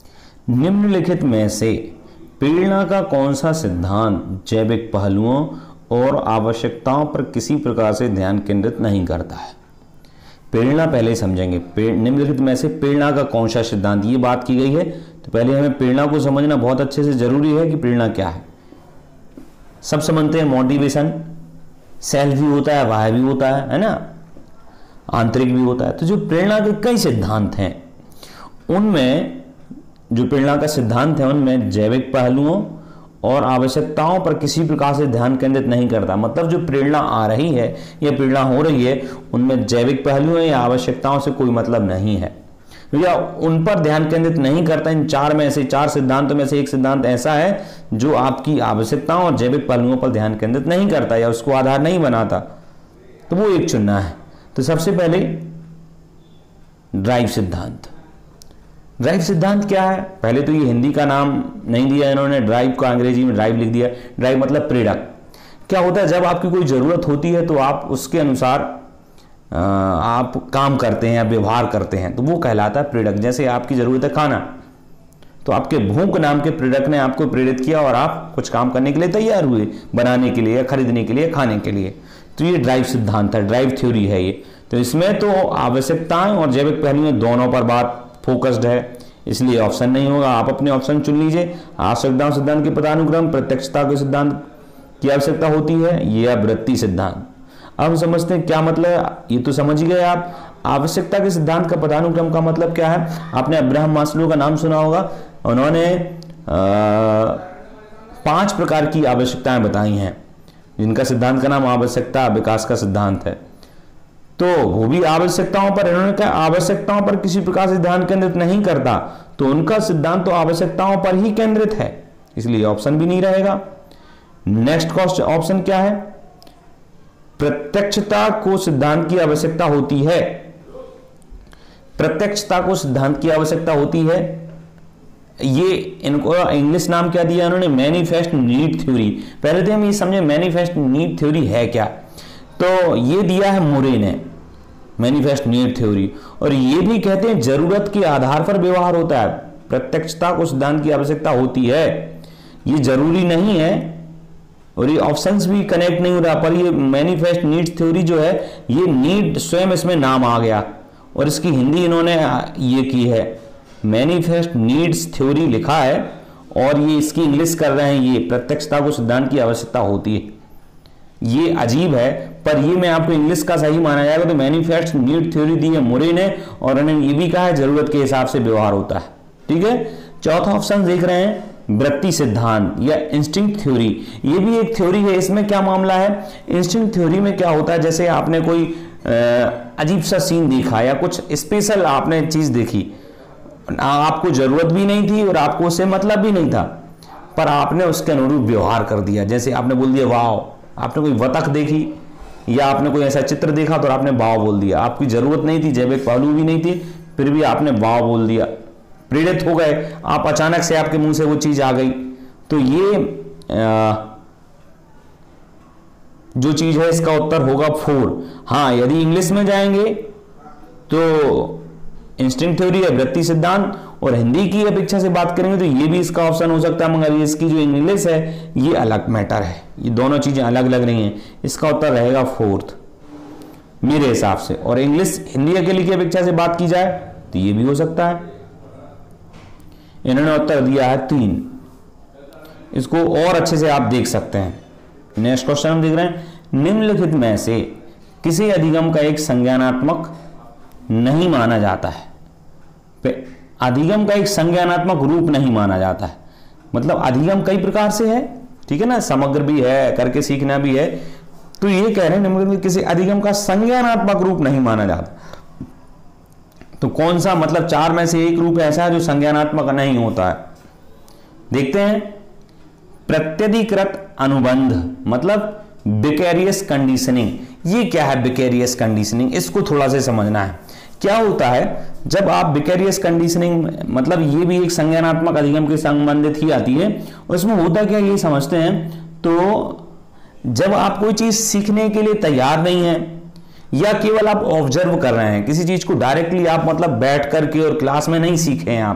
निम्नलिखित में से प्रेरणा का कौन सा सिद्धांत जैविक पहलुओं और आवश्यकताओं पर किसी प्रकार से ध्यान केंद्रित नहीं करता है? प्रेरणा पहले समझेंगे। निम्नलिखित में से प्रेरणा का कौन सा सिद्धांत, ये बात की गई है, तो पहले हमें प्रेरणा को समझना बहुत अच्छे से जरूरी है कि प्रेरणा क्या है। सब समझते हैं मोटिवेशन, सेल्फ भी होता है, बाह्य भी होता है, है ना, आंतरिक भी होता है। तो जो प्रेरणा के कई सिद्धांत हैं, उनमें जो प्रेरणा का सिद्धांत है उनमें जैविक पहलुओं और आवश्यकताओं पर किसी प्रकार से ध्यान केंद्रित नहीं करता। मतलब जो प्रेरणा आ रही है या प्रेरणा हो रही है उनमें जैविक पहलुओं या आवश्यकताओं से कोई मतलब नहीं है, या उन पर ध्यान केंद्रित नहीं करता। इन चार में से, चार सिद्धांतों में से एक सिद्धांत ऐसा है जो आपकी आवश्यकताओं और जैविक पहलुओं पर ध्यान केंद्रित नहीं करता या उसको आधार नहीं बनाता, तो वो एक चुनना है। तो सबसे पहले ड्राइव सिद्धांत। ड्राइव सिद्धांत क्या है? पहले तो ये हिंदी का नाम नहीं दिया इन्होंने, ड्राइव का अंग्रेजी में ड्राइव लिख दिया। ड्राइव मतलब प्रेरक। क्या होता है, जब आपकी कोई ज़रूरत होती है तो आप उसके अनुसार आप काम करते हैं या व्यवहार करते हैं, तो वो कहलाता है प्रेरक। जैसे आपकी ज़रूरत है खाना, तो आपके भूख नाम के प्रेरक ने आपको प्रेरित किया और आप कुछ काम करने के लिए तैयार हुए, बनाने के लिए या खरीदने के लिए, खाने के लिए। तो ये ड्राइव सिद्धांत है, ड्राइव थ्योरी है ये। तो इसमें तो आवश्यकताएं और जैविक पहलुओं दोनों पर बात फोकस्ड है, इसलिए ऑप्शन नहीं होगा। आप अपने ऑप्शन चुन लीजिए। आवश्यकताओं सिद्धांत के पदानुक्रम, प्रत्यक्षता के सिद्धांत की आवश्यकता होती है, ये वृत्ति सिद्धांत। अब समझते हैं क्या मतलब, ये तो समझ ही गए आप। आवश्यकता के सिद्धांत का पदानुक्रम का मतलब क्या है? आपने अब्राहम मास्लो का नाम सुना होगा। उन्होंने पांच प्रकार की आवश्यकताएं बताई हैं, जिनका सिद्धांत का नाम आवश्यकता विकास का सिद्धांत है। तो वो भी आवश्यकताओं पर, इन्होंने कहा आवश्यकताओं पर किसी प्रकार से ध्यान केंद्रित नहीं करता, तो उनका सिद्धांत तो आवश्यकताओं पर ही केंद्रित है, इसलिए ऑप्शन भी नहीं रहेगा। नेक्स्ट क्वेश्चन ऑप्शन क्या है? प्रत्यक्षता को सिद्धांत की आवश्यकता होती है। प्रत्यक्षता को सिद्धांत की आवश्यकता होती है। ये इनको इंग्लिश नाम क्या दिया इन्होंने? Manifest need theory. पहले तो हम ये समझे मैनिफेस्ट नीड थ्योरी है क्या, तो ये दिया है मुरे ने, मैनिफेस्ट नीड थ्योरी। और ये भी कहते हैं जरूरत के आधार पर व्यवहार होता है। प्रत्यक्षता को सिद्धांत की आवश्यकता होती है, ये जरूरी नहीं है, और ये ऑप्शंस भी कनेक्ट नहीं हो रहा, पर ये मैनिफेस्ट नीड थ्योरी जो है, ये नीड स्वयं इसमें नाम आ गया और इसकी हिंदी इन्होंने ये की है, मैनिफेस्ट नीड्स थ्योरी लिखा है, और ये इसकी इंग्लिश कर रहे हैं, ये प्रत्यक्षता को सिद्धांत की आवश्यकता होती है। ये अजीब है, पर ये मैं आपको इंग्लिश का सही माना जाएगा तो मैनिफेस्ट नीड थ्योरी दी है मुरे ने, और उन्होंने ये भी कहा है जरूरत के हिसाब से व्यवहार होता है। ठीक है, चौथा ऑप्शन देख रहे हैं वृत्ति सिद्धांत या इंस्टिंक्ट थ्योरी। ये भी एक थ्योरी है। इसमें क्या मामला है? इंस्टिंक्ट थ्योरी में क्या होता है, जैसे आपने कोई अजीब सा सीन देखा या कुछ स्पेशल आपने चीज देखी, आपको जरूरत भी नहीं थी और आपको उससे मतलब भी नहीं था, पर आपने उसके अनुरूप व्यवहार कर दिया। जैसे आपने बोल दिया वाव, आपने कोई बतख देखी या आपने कोई ऐसा चित्र देखा तो आपने वाव बोल दिया। आपकी जरूरत नहीं थी, जैविक पहलू भी नहीं थी, फिर भी आपने वाव बोल दिया, प्रेरित हो गए आप, अचानक से आपके मुंह से वो चीज आ गई। तो ये आ, जो चीज है इसका उत्तर होगा फोर। हाँ, यदि इंग्लिश में जाएंगे तो इंस्टिंक्ट थ्योरी है वृत्ति सिद्धांत, और हिंदी की अपेक्षा से बात करेंगे तो ये भी इसका ऑप्शन हो सकता है, मगर इसकी जो इंग्लिश है ये अलग मैटर है, ये दोनों चीजें अलग अलग नहीं है। इसका उत्तर रहेगा फोर्थ मेरे हिसाब से। और इंग्लिश हिंदी अकेली की अपेक्षा से बात की जाए तो ये भी हो सकता है। इन्होंने उत्तर दिया है तीन, इसको और अच्छे से आप देख सकते हैं। नेक्स्ट क्वेश्चन हम देख रहे हैं, निम्नलिखित में से किसी अधिगम का एक संज्ञानात्मक नहीं माना जाता है। अधिगम का एक संज्ञानात्मक रूप नहीं माना जाता है, मतलब अधिगम कई प्रकार से है, ठीक है ना, समग्र भी है, करके सीखना भी है। तो ये कह रहे हैं किसी अधिगम का संज्ञानात्मक रूप नहीं माना जाता। तो कौन सा, मतलब चार में से एक रूप ऐसा है जो संज्ञानात्मक नहीं होता है। देखते हैं, प्रत्यधिकृत अनुबंध मतलब विकेरियस कंडीशनिंग। ये क्या है विकेरियस कंडीशनिंग, इसको थोड़ा सा समझना है। क्या होता है जब आप विकेरियस कंडीशनिंग, मतलब ये भी एक संज्ञानात्मक अधिगम के संबंधित ही आती है, उसमें होता क्या ये समझते हैं। तो जब आप कोई चीज सीखने के लिए तैयार नहीं है या केवल आप ऑब्जर्व कर रहे हैं किसी चीज को, डायरेक्टली आप मतलब बैठ करके और क्लास में नहीं सीखे हैं आप,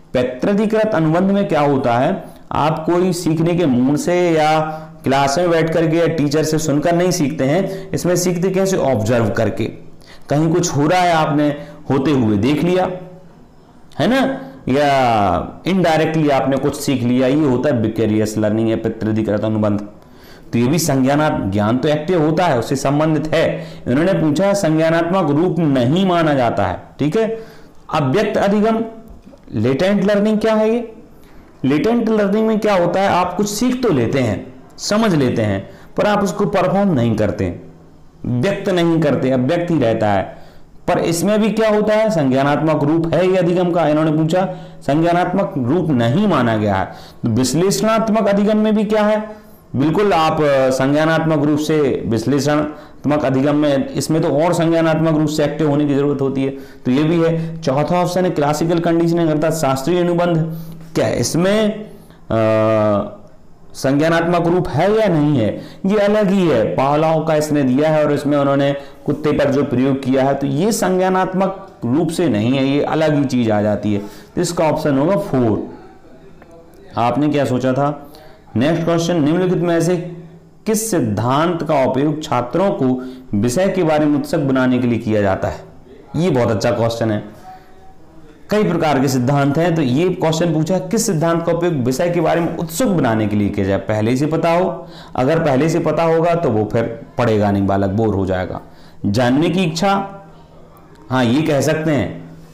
पैतृधिकृत अनुबंध में क्या होता है, आप कोई सीखने के मूड से या क्लास में बैठ करके या टीचर से सुनकर नहीं सीखते हैं, इसमें सीखते कैसे, ऑब्जर्व करके। कहीं कुछ हो रहा है, आपने होते हुए देख लिया है ना, या इनडायरेक्टली आपने कुछ सीख लिया, ये होता है विकेरियस लर्निंग या पैतृधिकृत अनुबंध। तो ये भी संज्ञानात्मक ज्ञान तो एक्टिव होता है, उससे संबंधित है। इन्होंने पूछा संज्ञानात्मक रूप नहीं माना जाता है, ठीक है। अव्यक्त अधिगम, लेटेंट लर्निंग क्या है ये? लेटेंट लर्निंग में क्या होता है, आप कुछ सीख तो लेते हैं, समझ लेते हैं, पर आप उसको परफॉर्म नहीं करते, व्यक्त नहीं करते, अव्यक्त ही रहता है। पर इसमें भी क्या होता है, संज्ञानात्मक रूप है ये अधिगम का। इन्होंने पूछा संज्ञानात्मक रूप नहीं माना गया है। तो विश्लेषणात्मक अधिगम में भी क्या है, बिल्कुल आप संज्ञानात्मक रूप से विश्लेषणात्मक अधिगम में, इसमें तो और संज्ञानात्मक रूप से एक्टिव होने की जरूरत होती है, तो ये भी है। चौथा ऑप्शन है क्लासिकल कंडीशनिंग अर्थात शास्त्रीय अनुबंध। क्या इसमें आ, संज्ञानात्मक रूप है या नहीं है, ये अलग ही है। पावलोव का इसने दिया है और इसमें उन्होंने कुत्ते पर जो प्रयोग किया है, तो ये संज्ञानात्मक रूप से नहीं है, ये अलग ही चीज आ जाती है। तो इसका ऑप्शन होगा फोर। आपने क्या सोचा था? नेक्स्ट क्वेश्चन, निम्नलिखित में से किस सिद्धांत का उपयोग छात्रों को विषय के बारे में उत्सुक बनाने के लिए किया जाता है? ये बहुत अच्छा क्वेश्चन है। कई प्रकार के सिद्धांत हैं, तो ये क्वेश्चन पूछा किस सिद्धांत का उपयोग विषय के बारे में उत्सुक बनाने के लिए किया जाए। पहले से पता हो, अगर पहले से पता होगा तो वो फिर पढ़ेगा नहीं, बालक बोर हो जाएगा। जानने की इच्छा, हाँ ये कह सकते हैं,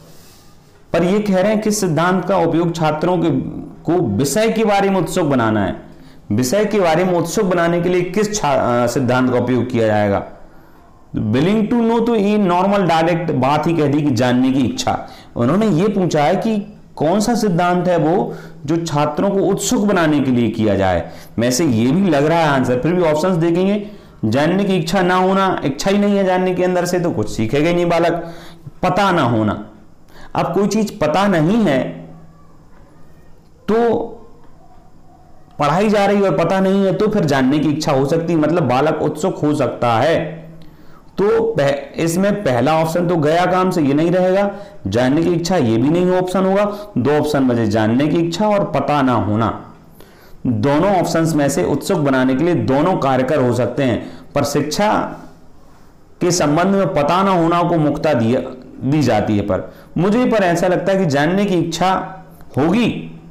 पर ये कह रहे हैं किस सिद्धांत का उपयोग छात्रों के को विषय के बारे में उत्सुक बनाना है। विषय के बारे में उत्सुक बनाने के लिए किस सिद्धांत का उपयोग किया जाएगा? विलिंग टू नो, तो ये नॉर्मल डायरेक्ट बात ही कह दी कि जानने की इच्छा। उन्होंने ये पूछा है कि कौन सा सिद्धांत है वो जो छात्रों को उत्सुक बनाने के लिए किया जाए। में से ये भी लग रहा है आंसर, फिर भी ऑप्शंस देखेंगे। जानने की इच्छा ना होना, इच्छा ही नहीं है जानने के अंदर से, तो कुछ सीखेगा ही नहीं बालक। पता ना होना, अब कोई चीज पता नहीं है तो पढ़ाई जा रही है और पता नहीं है, तो फिर जानने की इच्छा हो सकती है, मतलब बालक उत्सुक हो सकता है। तो इसमें पहला ऑप्शन तो गया काम से, ये नहीं रहेगा। जानने की इच्छा ये भी नहीं ऑप्शन होगा। दो ऑप्शन बचे, जानने की इच्छा और पता ना होना। दोनों ऑप्शंस में से उत्सुक बनाने के लिए दोनों कार्यकर हो सकते हैं, पर शिक्षा के संबंध में पता ना होना को मुक्ता दी दी जाती है। पर मुझे पर ऐसा लगता है कि जानने की इच्छा होगी,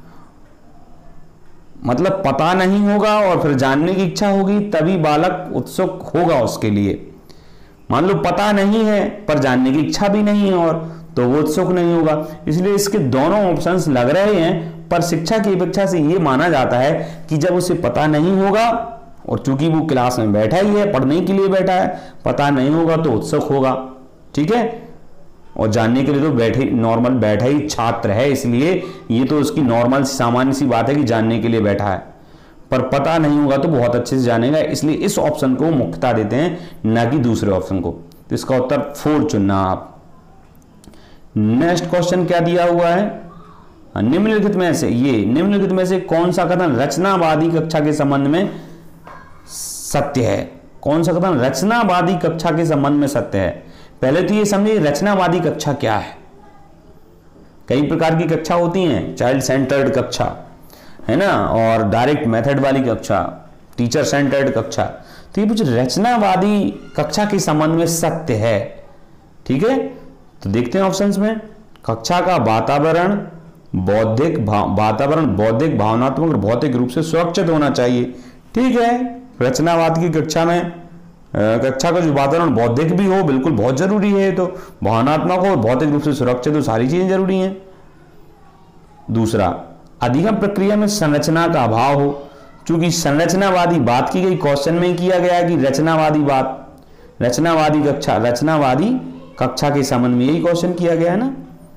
मतलब पता नहीं होगा और फिर जानने की इच्छा होगी, तभी बालक उत्सुक होगा उसके लिए। मान लो पता नहीं है पर जानने की इच्छा भी नहीं है, और तो वो उत्सुक नहीं होगा। इसलिए इसके दोनों ऑप्शंस लग रहे हैं, पर शिक्षा की अपेक्षा से ये माना जाता है कि जब उसे पता नहीं होगा, और चूंकि वो क्लास में बैठा ही है, पढ़ने के लिए बैठा है, पता नहीं होगा तो उत्सुक होगा, ठीक है। और जानने के लिए तो बैठे नॉर्मल बैठा ही छात्र है, इसलिए ये तो उसकी नॉर्मल सामान्य सी बात है कि जानने के लिए बैठा है, पर पता नहीं होगा तो बहुत अच्छे से जानेगा। इसलिए इस ऑप्शन को मुख्यता देते हैं, ना कि दूसरे ऑप्शन को। तो इसका उत्तर फोर चुनना आप। नेक्स्ट क्वेश्चन क्या दिया हुआ है, निम्नलिखित में से ये निम्नलिखित में से कौन सा कथन रचनावादी कक्षा के संबंध में सत्य है? कौन सा कथन रचनावादी कक्षा के संबंध में सत्य है? पहले तो ये समझिए रचनावादी कक्षा क्या है। कई प्रकार की कक्षा होती हैं, चाइल्ड सेंटर्ड कक्षा है ना, और डायरेक्ट मेथड वाली कक्षा, टीचर सेंटर्ड कक्षा। तो ये कुछ रचनावादी कक्षा के संबंध में सत्य है, ठीक है। तो देखते हैं ऑप्शंस में, कक्षा का वातावरण बौद्धिक वातावरण बौद्धिक भावनात्मक और भौतिक रूप से सुरक्षित होना चाहिए, ठीक है। रचनावाद की कक्षा में कक्षा का जो वातावरण बौद्धिक भी हो, बिल्कुल बहुत जरूरी है। तो भावनात्मक हो और भौतिक रूप से सुरक्षित हो, सारी चीजें जरूरी हैं। दूसरा, अधिगम प्रक्रिया में संरचना का अभाव हो, क्योंकि संरचनावादी बात की गई, क्वेश्चन में किया गया है कि रचनावादी बात, रचनावादी कक्षा रचनावादी कक्षा के संबंध में यही क्वेश्चन किया गया है ना,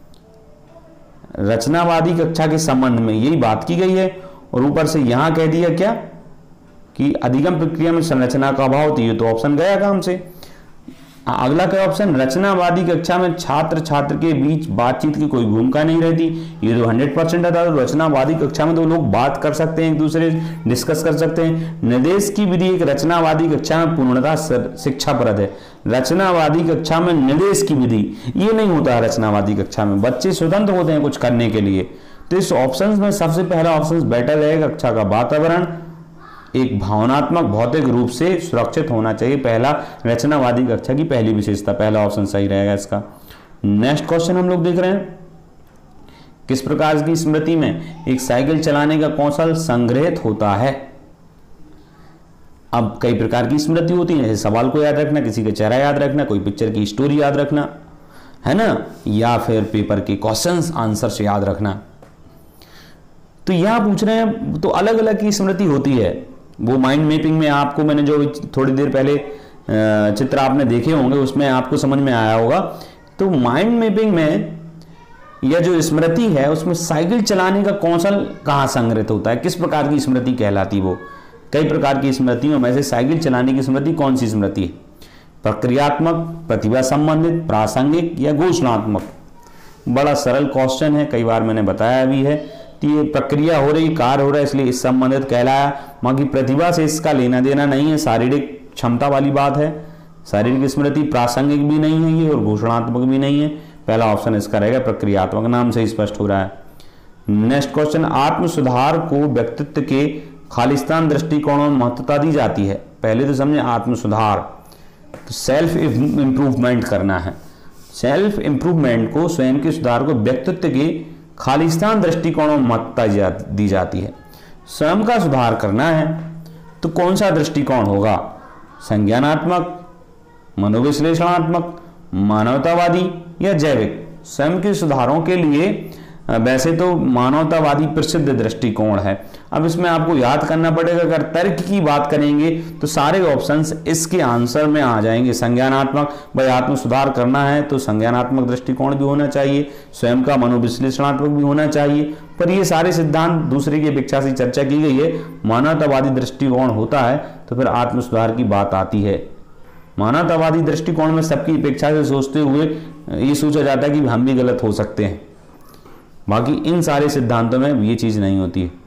रचनावादी कक्षा के संबंध में यही बात की गई है। और ऊपर से यहां कह दिया क्या कि अधिगम प्रक्रिया में संरचना का अभाव, तो ये तो ऑप्शन गया काम से। अगला क्या ऑप्शन, रचनावादी कक्षा में छात्र छात्र के बीच बातचीत की कोई भूमिका नहीं रहती, ये तो हंड्रेड परसेंट आता है। तो रचनावादी कक्षा में तो लोग बात कर सकते हैं, एक दूसरे डिस्कस कर सकते हैं। निर्देश की विधि एक रचनावादी कक्षा में पूर्णतः शिक्षाप्रद है। रचनावादी कक्षा में निर्देश की विधि ये नहीं होता है। रचनावादी कक्षा में बच्चे स्वतंत्र होते हैं कुछ करने के लिए, तो इस ऑप्शन में सबसे पहला ऑप्शन बेटर रहेगा, कक्षा का वातावरण एक भावनात्मक भौतिक रूप से सुरक्षित होना चाहिए। पहला रचनावादी कक्षा की पहली विशेषता, पहला ऑप्शन सही रहेगा इसका। नेक्स्ट क्वेश्चन हम लोग देख रहे हैं, किस प्रकार की स्मृति में एक साइकिल चलाने का कौशल संग्रहित होता है। अब कई प्रकार की स्मृति होती है, जैसे सवाल को याद रखना, किसी का चेहरा याद रखना, कोई पिक्चर की स्टोरी याद रखना, है ना, या फिर पेपर के क्वेश्चंस आंसर से याद रखना। तो यहां पूछ रहे हैं, तो अलग अलग की स्मृति होती है। वो माइंड मैपिंग में आपको मैंने जो थोड़ी देर पहले चित्र आपने देखे होंगे उसमें आपको समझ में आया होगा। तो माइंड मैपिंग में यह जो स्मृति है उसमें साइकिल चलाने का कौशल कहाँ संग्रहित होता है, किस प्रकार की स्मृति कहलाती वो। कई प्रकार की स्मृतियों में से साइकिल चलाने की स्मृति कौन सी स्मृति है, प्रक्रियात्मक, प्रतिभा संबंधित, प्रासंगिक या घोषणात्मक। बड़ा सरल क्वेश्चन है, कई बार मैंने बताया भी है। तो ये प्रक्रिया हो रही, कार्य हो रहा है, इसलिए इस संबंधित कहलाया। बाकी प्रतिभा से इसका लेना देना नहीं है, शारीरिक क्षमता वाली बात है। शारीरिक स्मृति प्रासंगिक भी नहीं है ये और घोषणात्मक भी नहीं है। पहला ऑप्शन इसका रहेगा प्रक्रियात्मक, नाम से स्पष्ट हो रहा है। नेक्स्ट क्वेश्चन, आत्म सुधार को व्यक्तित्व के खालिस्तान दृष्टिकोणों में महत्वता दी जाती है। पहले तो समझे आत्म सुधार, तो सेल्फ इंप्रूवमेंट करना है। सेल्फ इंप्रूवमेंट को, स्वयं के सुधार को व्यक्तित्व के खालिस्तान दृष्टिकोणों में महत्वता दी जाती है। स्वयं का सुधार करना है तो कौन सा दृष्टिकोण होगा, संज्ञानात्मक, मनोविश्लेषणात्मक, मानवतावादी या जैविक। स्वयं के सुधारों के लिए वैसे तो मानवतावादी प्रसिद्ध दृष्टिकोण है। अब इसमें आपको याद करना पड़ेगा, अगर तर्क की बात करेंगे तो सारे ऑप्शंस इसके आंसर में आ जाएंगे। संज्ञानात्मक, भाई आत्म सुधार करना है तो संज्ञानात्मक दृष्टिकोण भी होना चाहिए, स्वयं का मनोविश्लेषणात्मक भी होना चाहिए। पर ये सारे सिद्धांत दूसरे की अपेक्षा से चर्चा की गई है। मानवतावादी दृष्टिकोण होता है तो फिर आत्म सुधार की बात आती है। मानवतावादी दृष्टिकोण में सबकी अपेक्षा से सोचते हुए ये सोचा जाता है कि हम भी गलत हो सकते हैं, बाकी इन सारे सिद्धांतों में ये चीज नहीं होती है।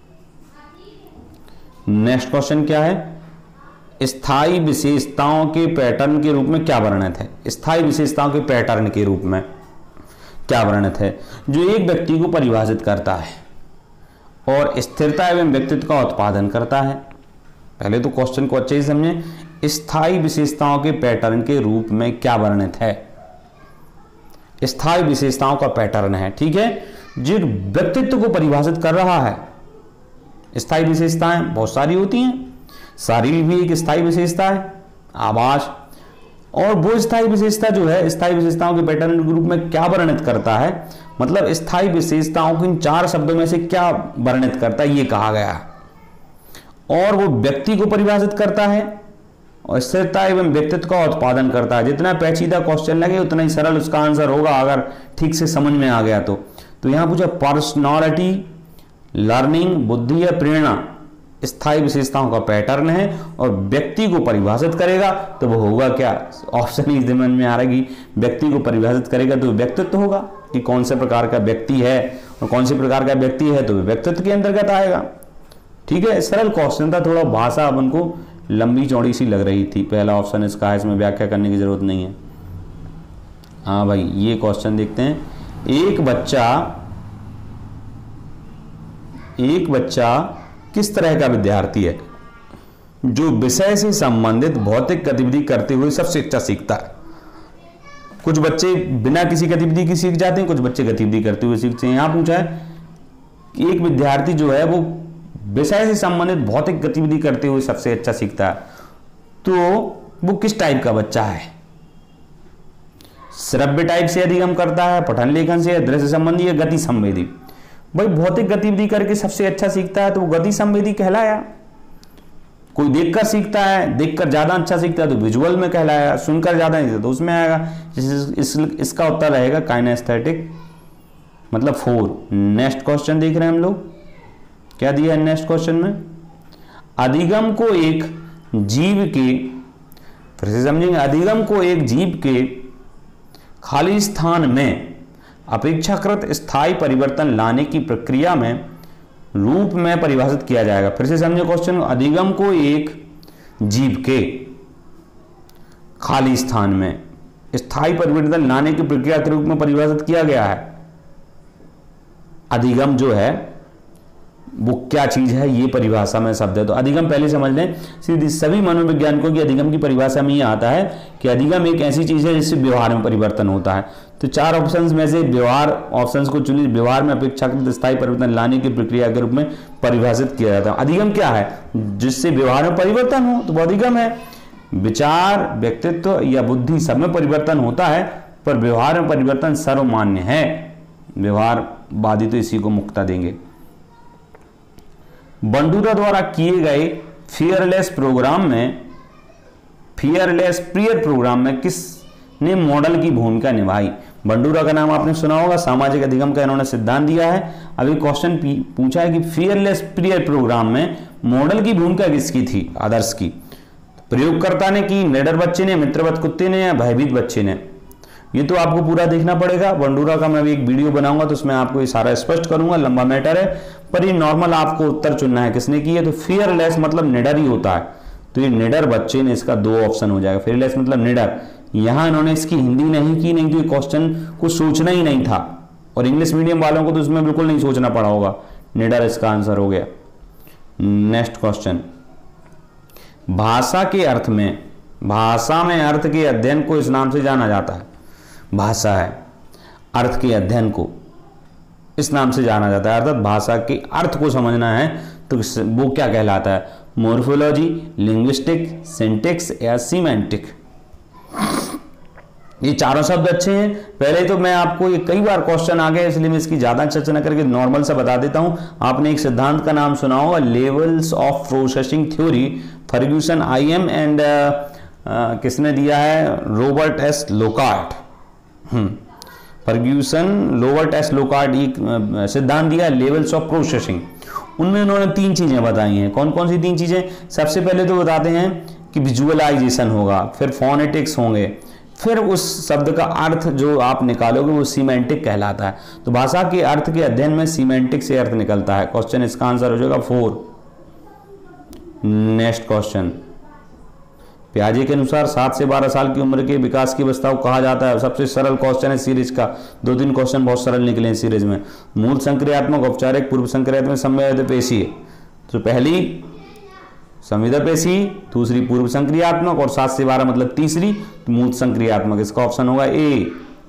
नेक्स्ट क्वेश्चन क्या है, स्थायी विशेषताओं के पैटर्न के रूप में क्या वर्णित है। स्थायी विशेषताओं के पैटर्न के रूप में क्या वर्णित है, जो एक व्यक्ति को परिभाषित करता है और स्थिरता एवं व्यक्तित्व का उत्पादन करता है। पहले तो क्वेश्चन को अच्छे से समझें, स्थायी विशेषताओं के पैटर्न के रूप में क्या वर्णित है। स्थायी विशेषताओं का पैटर्न है, ठीक है, जो व्यक्तित्व को परिभाषित कर रहा है। स्थायी विशेषताएं बहुत सारी होती हैं, शारीरिक भी एक स्थायी विशेषता है, आवास, और वो स्थायी विशेषता जो है स्थायी विशेषताओं के पैटर्न के रूप में क्या वर्णित करता है, मतलब स्थायी विशेषताओं को इन चार शब्दों में से क्या वर्णित करता है ये कहा गया है। और वो व्यक्ति को परिभाषित करता है और स्थिरता एवं व्यक्तित्व का उत्पादन करता है। जितना पेचीदा क्वेश्चन लगे उतना ही सरल उसका आंसर होगा अगर ठीक से समझ में आ गया तो। तो यहां पूछा पर्सनालिटी, लर्निंग, बुद्धि या प्रेरणा स्थायी विशेषताओं का पैटर्न है और व्यक्ति को परिभाषित करेगा तो वो होगा क्या, ऑप्शन ही समझ में आ रहा है कि व्यक्ति को परिभाषित करेगा तो व्यक्तित्व होगा कि कौन से प्रकार का व्यक्ति है और कौन से प्रकार का व्यक्ति है तो व्यक्तित्व के अंतर्गत आएगा। ठीक है, सरल क्वेश्चन था, थोड़ा भाषा अपन को लंबी चौड़ी सी लग रही थी। पहला ऑप्शन इसका है, इसमें व्याख्या करने की जरूरत नहीं है। हाँ भाई, ये क्वेश्चन देखते हैं, एक बच्चा एक बच्चा किस तरह का विद्यार्थी है जो विषय से संबंधित भौतिक गतिविधि करते हुए सबसे अच्छा सीखता है। कुछ बच्चे बिना किसी गतिविधि की सीख जाते हैं, कुछ बच्चे गतिविधि करते हुए सीखते हैं। यहां पूछा है कि एक विद्यार्थी जो है वो विषय से संबंधित भौतिक गतिविधि करते हुए सबसे अच्छा सीखता है, तो वो किस टाइप का बच्चा है। श्रव्य टाइप से अधिगम करता है, पठन लेखन से, दृश्य संबंधी या गति संवेदी। भाई भौतिक गतिविधि करके सबसे अच्छा सीखता है तो वो गति संवेदी कहलाया। कोई देखकर सीखता है, देखकर ज्यादा अच्छा सीखता है तो विजुअल में कहलाया, सुनकर ज्यादा नहीं तो उसमें आएगा। इस, इस, इसका उत्तर रहेगा काइनेस्थेटिक, मतलब फोर। नेक्स्ट क्वेश्चन देख रहे हैं हम लोग, क्या दिया है नेक्स्ट क्वेश्चन में, अधिगम को एक जीव के, फिर से समझेंगे, अधिगम को एक जीव के खाली स्थान में अपेक्षाकृत स्थायी परिवर्तन लाने की प्रक्रिया में रूप में परिभाषित किया जाएगा। फिर से समझे क्वेश्चन, अधिगम को एक जीव के खाली स्थान में स्थायी परिवर्तन लाने की प्रक्रिया के रूप में परिभाषित किया गया है। अधिगम जो है वो क्या चीज है, ये परिभाषा में शब्द है। तो अधिगम पहले समझ लें, सीधी सभी मनोवैज्ञानिकों की अधिगम की परिभाषा में ये आता है कि अधिगम एक ऐसी चीज है जिससे व्यवहार में परिवर्तन होता है। तो चार ऑप्शंस में से व्यवहार ऑप्शंस को चुनिए। व्यवहार में अपेक्षाकृत स्थायी परिवर्तन लाने की प्रक्रिया के रूप में परिभाषित किया जाता है। अधिगम क्या है? जिससे व्यवहार में परिवर्तन हो तो वो अधिगम है। विचार, व्यक्तित्व या बुद्धि सब में परिवर्तन होता है, पर व्यवहार में परिवर्तन सर्वमान्य है। व्यवहारवादी तो इसी को मुक्ता देंगे। बंडूरा द्वारा किए गए फियरलेस प्रोग्राम में फियरलेस प्रियर प्रोग्राम में किसने मॉडल की भूमिका निभाई? बंडूरा का नाम आपने सुना होगा, सामाजिक अधिगम का इन्होंने सिद्धांत दिया है। अभी क्वेश्चन पूछा है कि फियरलेस प्रियर प्रोग्राम में मॉडल की भूमिका किसकी थी? आदर्श की। प्रयोगकर्ता ने की, निडर बच्चे ने, मित्रवत कुत्ते ने या भयभीत बच्चे ने? ये तो आपको पूरा देखना पड़ेगा। बंडूरा का मैं भी एक वीडियो बनाऊंगा तो उसमें आपको ये सारा स्पष्ट करूंगा, लंबा मैटर है, पर ये नॉर्मल आपको उत्तर चुनना है किसने की है। तो फियरलेस मतलब निडर ही होता है, तो ये निडर बच्चे ने, इसका दो ऑप्शन हो जाएगा। फियरलेस मतलब निडर। यहां इन्होंने इसकी हिंदी नहीं की, नहीं तो ये क्वेश्चन को सोचना ही नहीं था, और इंग्लिश मीडियम वालों को तो इसमें बिल्कुल नहीं सोचना पड़ा होगा। निडर इसका आंसर हो गया। नेक्स्ट क्वेश्चन, भाषा के अर्थ में, भाषा में अर्थ के अध्ययन को इस नाम से जाना जाता है। भाषा है, अर्थ के अध्ययन को इस नाम से जाना जाता है, अर्थात भाषा के अर्थ को समझना है तो वो क्या कहलाता है? मोर्फोलॉजी, लिंग्विस्टिक, सिंटेक्स या सीमेंटिक? ये चारों शब्द अच्छे हैं। पहले तो मैं आपको ये कई बार क्वेश्चन आ गया, इसलिए मैं इसकी ज्यादा चर्चा न करके नॉर्मल सा बता देता हूं। आपने एक सिद्धांत का नाम सुना होगा, levels of processing theory, Ferguson I M and किसने दिया है? Robert S Lockhart. हम्म फर्ग्यूसन, रॉबर्ट एस लोकार्ट एक सिद्धांत दिया लेवल्स ऑफ प्रोसेसिंग। उनमें उन्होंने तीन चीजें बताई हैं। कौन कौन सी तीन चीजें? सबसे पहले तो बताते हैं कि विजुअलाइजेशन होगा, फिर फोनेटिक्स होंगे, फिर उस शब्द का अर्थ जो आप निकालोगे वो सीमेंटिक कहलाता है। तो भाषा के अर्थ के अध्ययन में सीमेंटिक से अर्थ निकलता है। क्वेश्चन इसका आंसर हो जाएगा फोर। नेक्स्ट क्वेश्चन, पियाजे के अनुसार सात से बारह साल की उम्र के विकास की अवस्था को कहा जाता है। सबसे सरल क्वेश्चन है सीरीज का, दो तीन क्वेश्चन बहुत सरल निकले हैं सीरीज में। मूल संक्रियात्मक, औपचारिक, पूर्व संक्रियात्मक, संवेदक पेशीय। तो पहली संवेदक पेशी, दूसरी पूर्व संक्रियात्मक और सात से बारह मतलब तीसरी मूल संक्रियात्मक। इसका ऑप्शन होगा ए।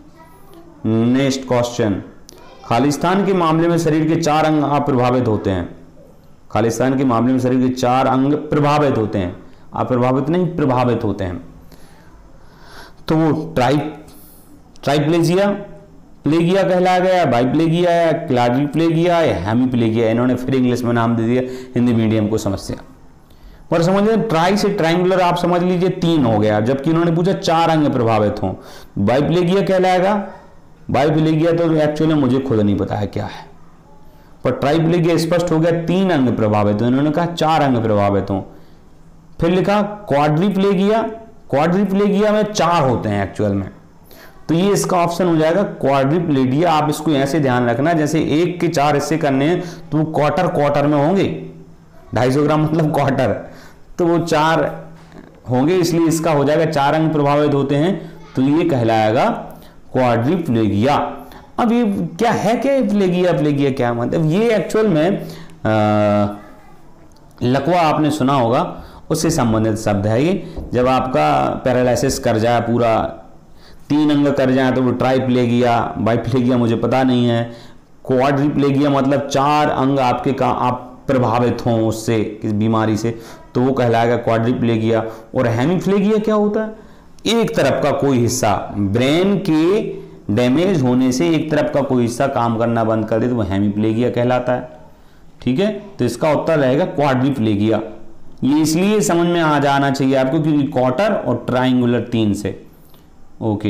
नेक्स्ट क्वेश्चन, खालिस्तान के मामले में शरीर के चार अंग अप्रभावित होते हैं। खालिस्तान के मामले में शरीर के चार अंग प्रभावित होते हैं, अप्रभावित नहीं प्रभावित होते हैं। तो वो ट्राइप ट्राइप्लेजिया प्लेगिया कहलाया गया, बाइप्लेगिया या क्लाड्रिप्लेगिया या हेमीप्लेगिया। इन्होंने फिर इंग्लिश में नाम दे दिया हिंदी मीडियम को समस्या। पर समझिए ट्राई से ट्राइंगुलर आप समझ लीजिए तीन हो गया, जबकि इन्होंने पूछा चार अंग प्रभावित हों। बाइप्लेगिया कहलाएगा। बाइप्लेगिया तो एक्चुअली मुझे खुद नहीं पता है क्या है, पर ट्राइप्लेगिया स्पष्ट हो गया, तीन अंग प्रभावित हो। इन्होंने कहा चार अंग प्रभावित हों। फिर लिखा क्वाड्रिप्लेगिया। क्वाड्रिप्लेगिया में चार होते हैं एक्चुअल में, तो ये इसका ऑप्शन हो जाएगा क्वाड्रिप्लेगिया। आप इसको ऐसे ध्यान रखना, जैसे एक के चार हिस्से करने हैं तो वो क्वार्टर क्वार्टर में होंगे। ढाई सौ ग्राम मतलब क्वार्टर, तो वो चार होंगे, इसलिए इसका हो जाएगा चार अंग प्रभावित होते हैं, तो ये कहलाएगा क्वाड्रिप्लेगिया। अब ये क्या है, क्या प्लेगिया? प्लेगिया क्या मतलब? ये एक्चुअल में आ, लकवा आपने सुना होगा, उससे संबंधित शब्द है ये। जब आपका पैरालिसिस कर जाए, पूरा तीन अंग कर जाए, तो वो ट्राइप्लेगिया, बाइप्लेगिया मुझे पता नहीं है। क्वाड्रिप्लेगिया मतलब चार अंग आपके का आप प्रभावित हों उससे, किस बीमारी से, तो वो कहलाएगा क्वाड्रिप्लेगिया। और हेमीप्लेगिया क्या होता है? एक तरफ का कोई हिस्सा, ब्रेन के डैमेज होने से एक तरफ का कोई हिस्सा काम करना बंद कर दे तो वो हेमीप्लेगिया कहलाता है। ठीक है, तो इसका उत्तर रहेगा क्वाड्रिप्लेगिया। ये इसलिए समझ में आ जाना चाहिए आपको क्योंकि क्वार्टर और ट्राइंगुलर तीन से। ओके,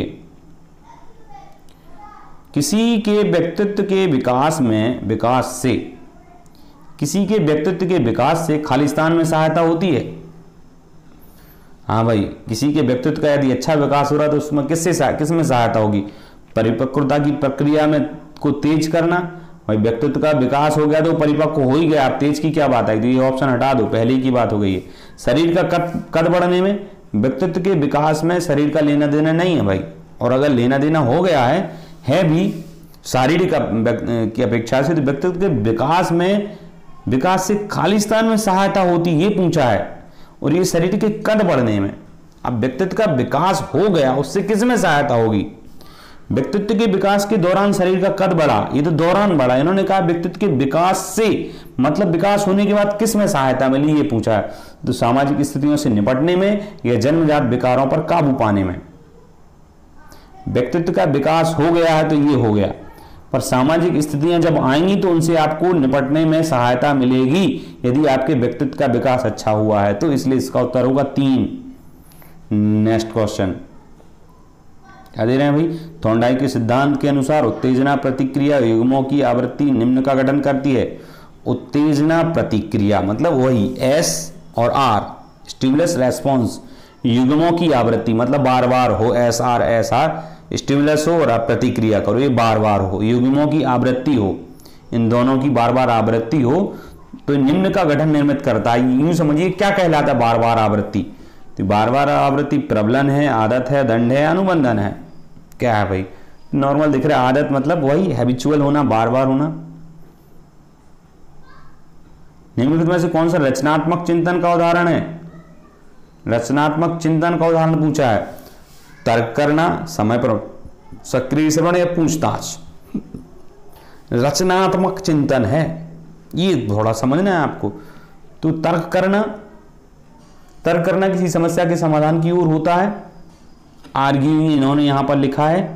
किसी के व्यक्तित्व के विकास में विकास से किसी के व्यक्तित्व के विकास से खालिस्तान में सहायता होती है। हाँ भाई, किसी के व्यक्तित्व का यदि अच्छा विकास हो रहा है तो उसमें किससे किसमें सहायता होगी? परिपक्वता की प्रक्रिया में को तेज करना। भाई व्यक्तित्व का विकास हो गया तो परिपक्व हो ही गया, आप तेज की क्या बात है? तो ये ऑप्शन हटा दो, पहले की बात हो गई है। शरीर का कद कद बढ़ने में, व्यक्तित्व के विकास में शरीर का लेना देना नहीं है भाई। और अगर लेना देना हो गया है है भी शारीरिक की अपेक्षा से, तो व्यक्तित्व के विकास में विकास से खालिस्तान में सहायता होती, ये पूछा है। और ये शरीर के कद बढ़ने में, अब व्यक्तित्व का विकास हो गया, उससे किस में सहायता होगी? व्यक्तित्व के विकास के दौरान शरीर का कद बढ़ा, ये तो दौरान बढ़ा। इन्होंने कहा व्यक्तित्व के विकास से, मतलब विकास होने के बाद किस में सहायता मिली, ये पूछा है। तो सामाजिक स्थितियों से निपटने में या जन्मजात विकारों पर काबू पाने में। व्यक्तित्व का विकास हो गया है तो ये हो गया, पर सामाजिक स्थितियां जब आएंगी तो उनसे आपको निपटने में सहायता मिलेगी यदि आपके व्यक्तित्व का विकास अच्छा हुआ है। तो इसलिए इसका उत्तर होगा तीन। नेक्स्ट क्वेश्चन क्या दे रहे हैं भाई? थॉर्नडाइक के सिद्धांत के अनुसार उत्तेजना प्रतिक्रिया युग्मों की आवृत्ति निम्न का गठन करती है। उत्तेजना प्रतिक्रिया मतलब वही एस और आर, स्टिमुलस रेस्पॉन्स, युग्मों की आवृत्ति मतलब बार बार हो, S R S R, stimulus हो और आप प्रतिक्रिया करो, ये बार बार हो, युग्मों की आवृत्ति हो, इन दोनों की बार बार आवृत्ति हो, तो निम्न का गठन निर्मित करता है। यूं समझिए क्या कहलाता है बार बार आवृत्ति? तो बार बार आवृत्ति प्रबलन है, आदत है, दंड है, अनुबंधन है। क्या है भाई? नॉर्मल दिख रहा है। आदत मतलब वही हैबिचुअल होना, बार बार होना। निम्नलिखित में से कौन सा रचनात्मक चिंतन का उदाहरण है? रचनात्मक चिंतन का उदाहरण पूछा है। तर्क करना, समय पर सक्रिय श्रवण या पूछताछ, रचनात्मक चिंतन है, ये थोड़ा समझना है आपको। तो तर्क करना, तर्क करना किसी समस्या के समाधान की ओर होता है। आर्ग्यूइंग इन्होंने यहां पर लिखा है,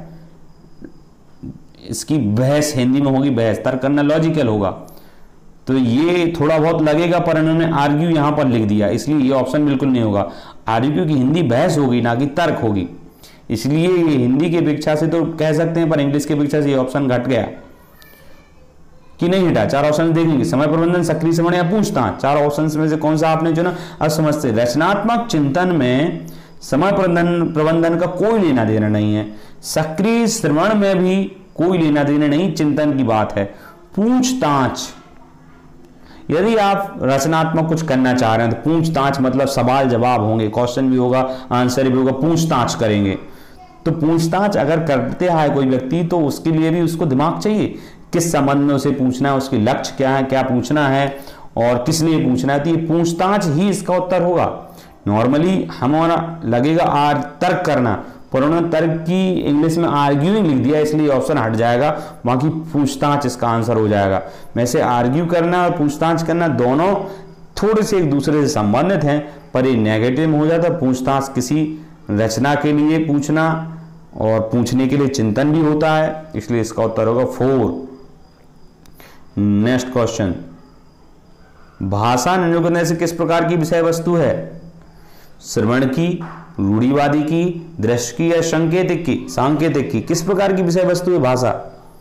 इसकी बहस हिंदी में होगी बहस। तर्क करना लॉजिकल होगा, तो ये थोड़ा बहुत लगेगा, पर इन्होंने आर्ग्यू यहां पर लिख दिया, इसलिए ये ऑप्शन बिल्कुल नहीं होगा। आर्ग्यू की हिंदी बहस होगी ना कि तर्क होगी, इसलिए ये हिंदी की अपेक्षा से तो कह सकते हैं, पर इंग्लिश की अपेक्षा से ये ऑप्शन घट गया कि नहीं हटा। चार ऑप्शन देखेंगे, समय प्रबंधन, सक्रिय श्रवण या पूछताछ। चार ऑप्शन में से कौन सा आपने चुना? अब समझते, रचनात्मक चिंतन में समय प्रबंधन प्रबंधन का कोई लेना देना नहीं है, सक्रिय श्रवण में भी कोई लेना देना नहीं, चिंतन की बात है। पूछताछ, यदि आप रचनात्मक कुछ करना चाह रहे हैं तो पूछताछ मतलब सवाल जवाब होंगे, क्वेश्चन भी होगा, आंसर भी होगा, पूछताछ करेंगे। तो पूछताछ अगर करते है कोई व्यक्ति तो उसके लिए भी उसको दिमाग चाहिए, किस संबंध में उसे पूछना है, उसके लक्ष्य क्या है, क्या पूछना है और किस लिए पूछना है, तो ये पूछताछ ही इसका उत्तर होगा। नॉर्मली हमारा लगेगा आर तर्क करना, पर उन्होंने तर्क की इंग्लिश में आर्ग्यूइंग लिख दिया, इसलिए ऑप्शन हट जाएगा, बाकी पूछताछ इसका आंसर हो जाएगा। वैसे आर्ग्यू करना और पूछताछ करना दोनों थोड़े से एक दूसरे से संबंधित हैं, पर ये नेगेटिव हो जाता है। पूछताछ किसी रचना के लिए पूछना और पूछने के लिए चिंतन भी होता है, इसलिए इसका उत्तर होगा फोर। नेक्स्ट क्वेश्चन, भाषा निम्नलिखित से किस प्रकार की विषय वस्तु है? श्रवण की, रूढ़िवादी की, दृश्य की या सांकेतिक की? सांकेतिक की। किस प्रकार की विषय वस्तु है भाषा?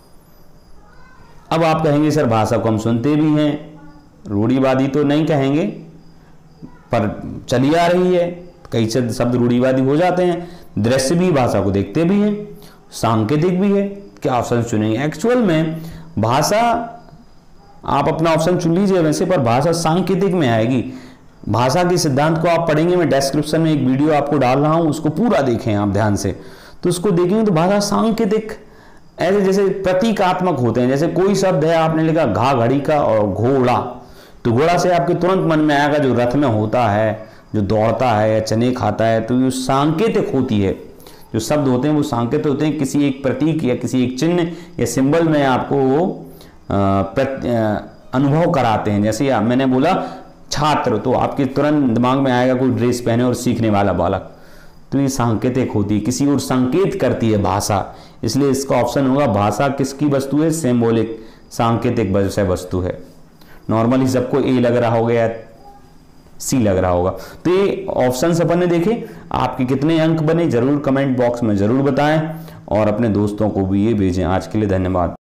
अब आप कहेंगे सर भाषा को हम सुनते भी हैं, रूढ़िवादी तो नहीं कहेंगे, पर चली आ रही है, कई शब्द रूढ़िवादी हो जाते हैं। दृश्य भी, भाषा को देखते भी हैं, सांकेतिक भी है। क्या ऑप्शन चुनेंगे? एक्चुअल में भाषा, आप अपना ऑप्शन चुन लीजिए वैसे, पर भाषा सांकेतिक में आएगी। भाषा के सिद्धांत को आप पढ़ेंगे, मैं डिस्क्रिप्शन में एक वीडियो आपको डाल रहा हूं, उसको पूरा देखें आप ध्यान से, तो उसको देखेंगे तो भाषा सांकेतिक, ऐसे जैसे प्रतीकात्मक होते हैं। जैसे कोई शब्द है, आपने लिखा घा घड़ी का और घोड़ा, तो घोड़ा से आपके तुरंत मन में आएगा जो रथ में होता है, जो दौड़ता है या चने खाता है, तो ये सांकेतिक होती है। जो शब्द होते हैं वो सांकेतिक होते हैं, किसी एक प्रतीक या किसी एक चिन्ह या सिंबल में आपको वो अनुभव कराते हैं। जैसे मैंने बोला छात्र, तो आपके तुरंत दिमाग में आएगा कोई ड्रेस पहने और सीखने वाला बालक, तो ये सांकेतिक होती है, किसी और संकेत करती है भाषा, इसलिए इसका ऑप्शन होगा भाषा किसकी वस्तु है? सिंबॉलिक, सांकेतिक विषय वस्तु है। नॉर्मली सबको ए लग रहा होगा या सी लग रहा होगा। तो ये ऑप्शन अपन ने देखे, आपके कितने अंक बने जरूर कमेंट बॉक्स में जरूर बताएं और अपने दोस्तों को भी ये भेजें। आज के लिए धन्यवाद।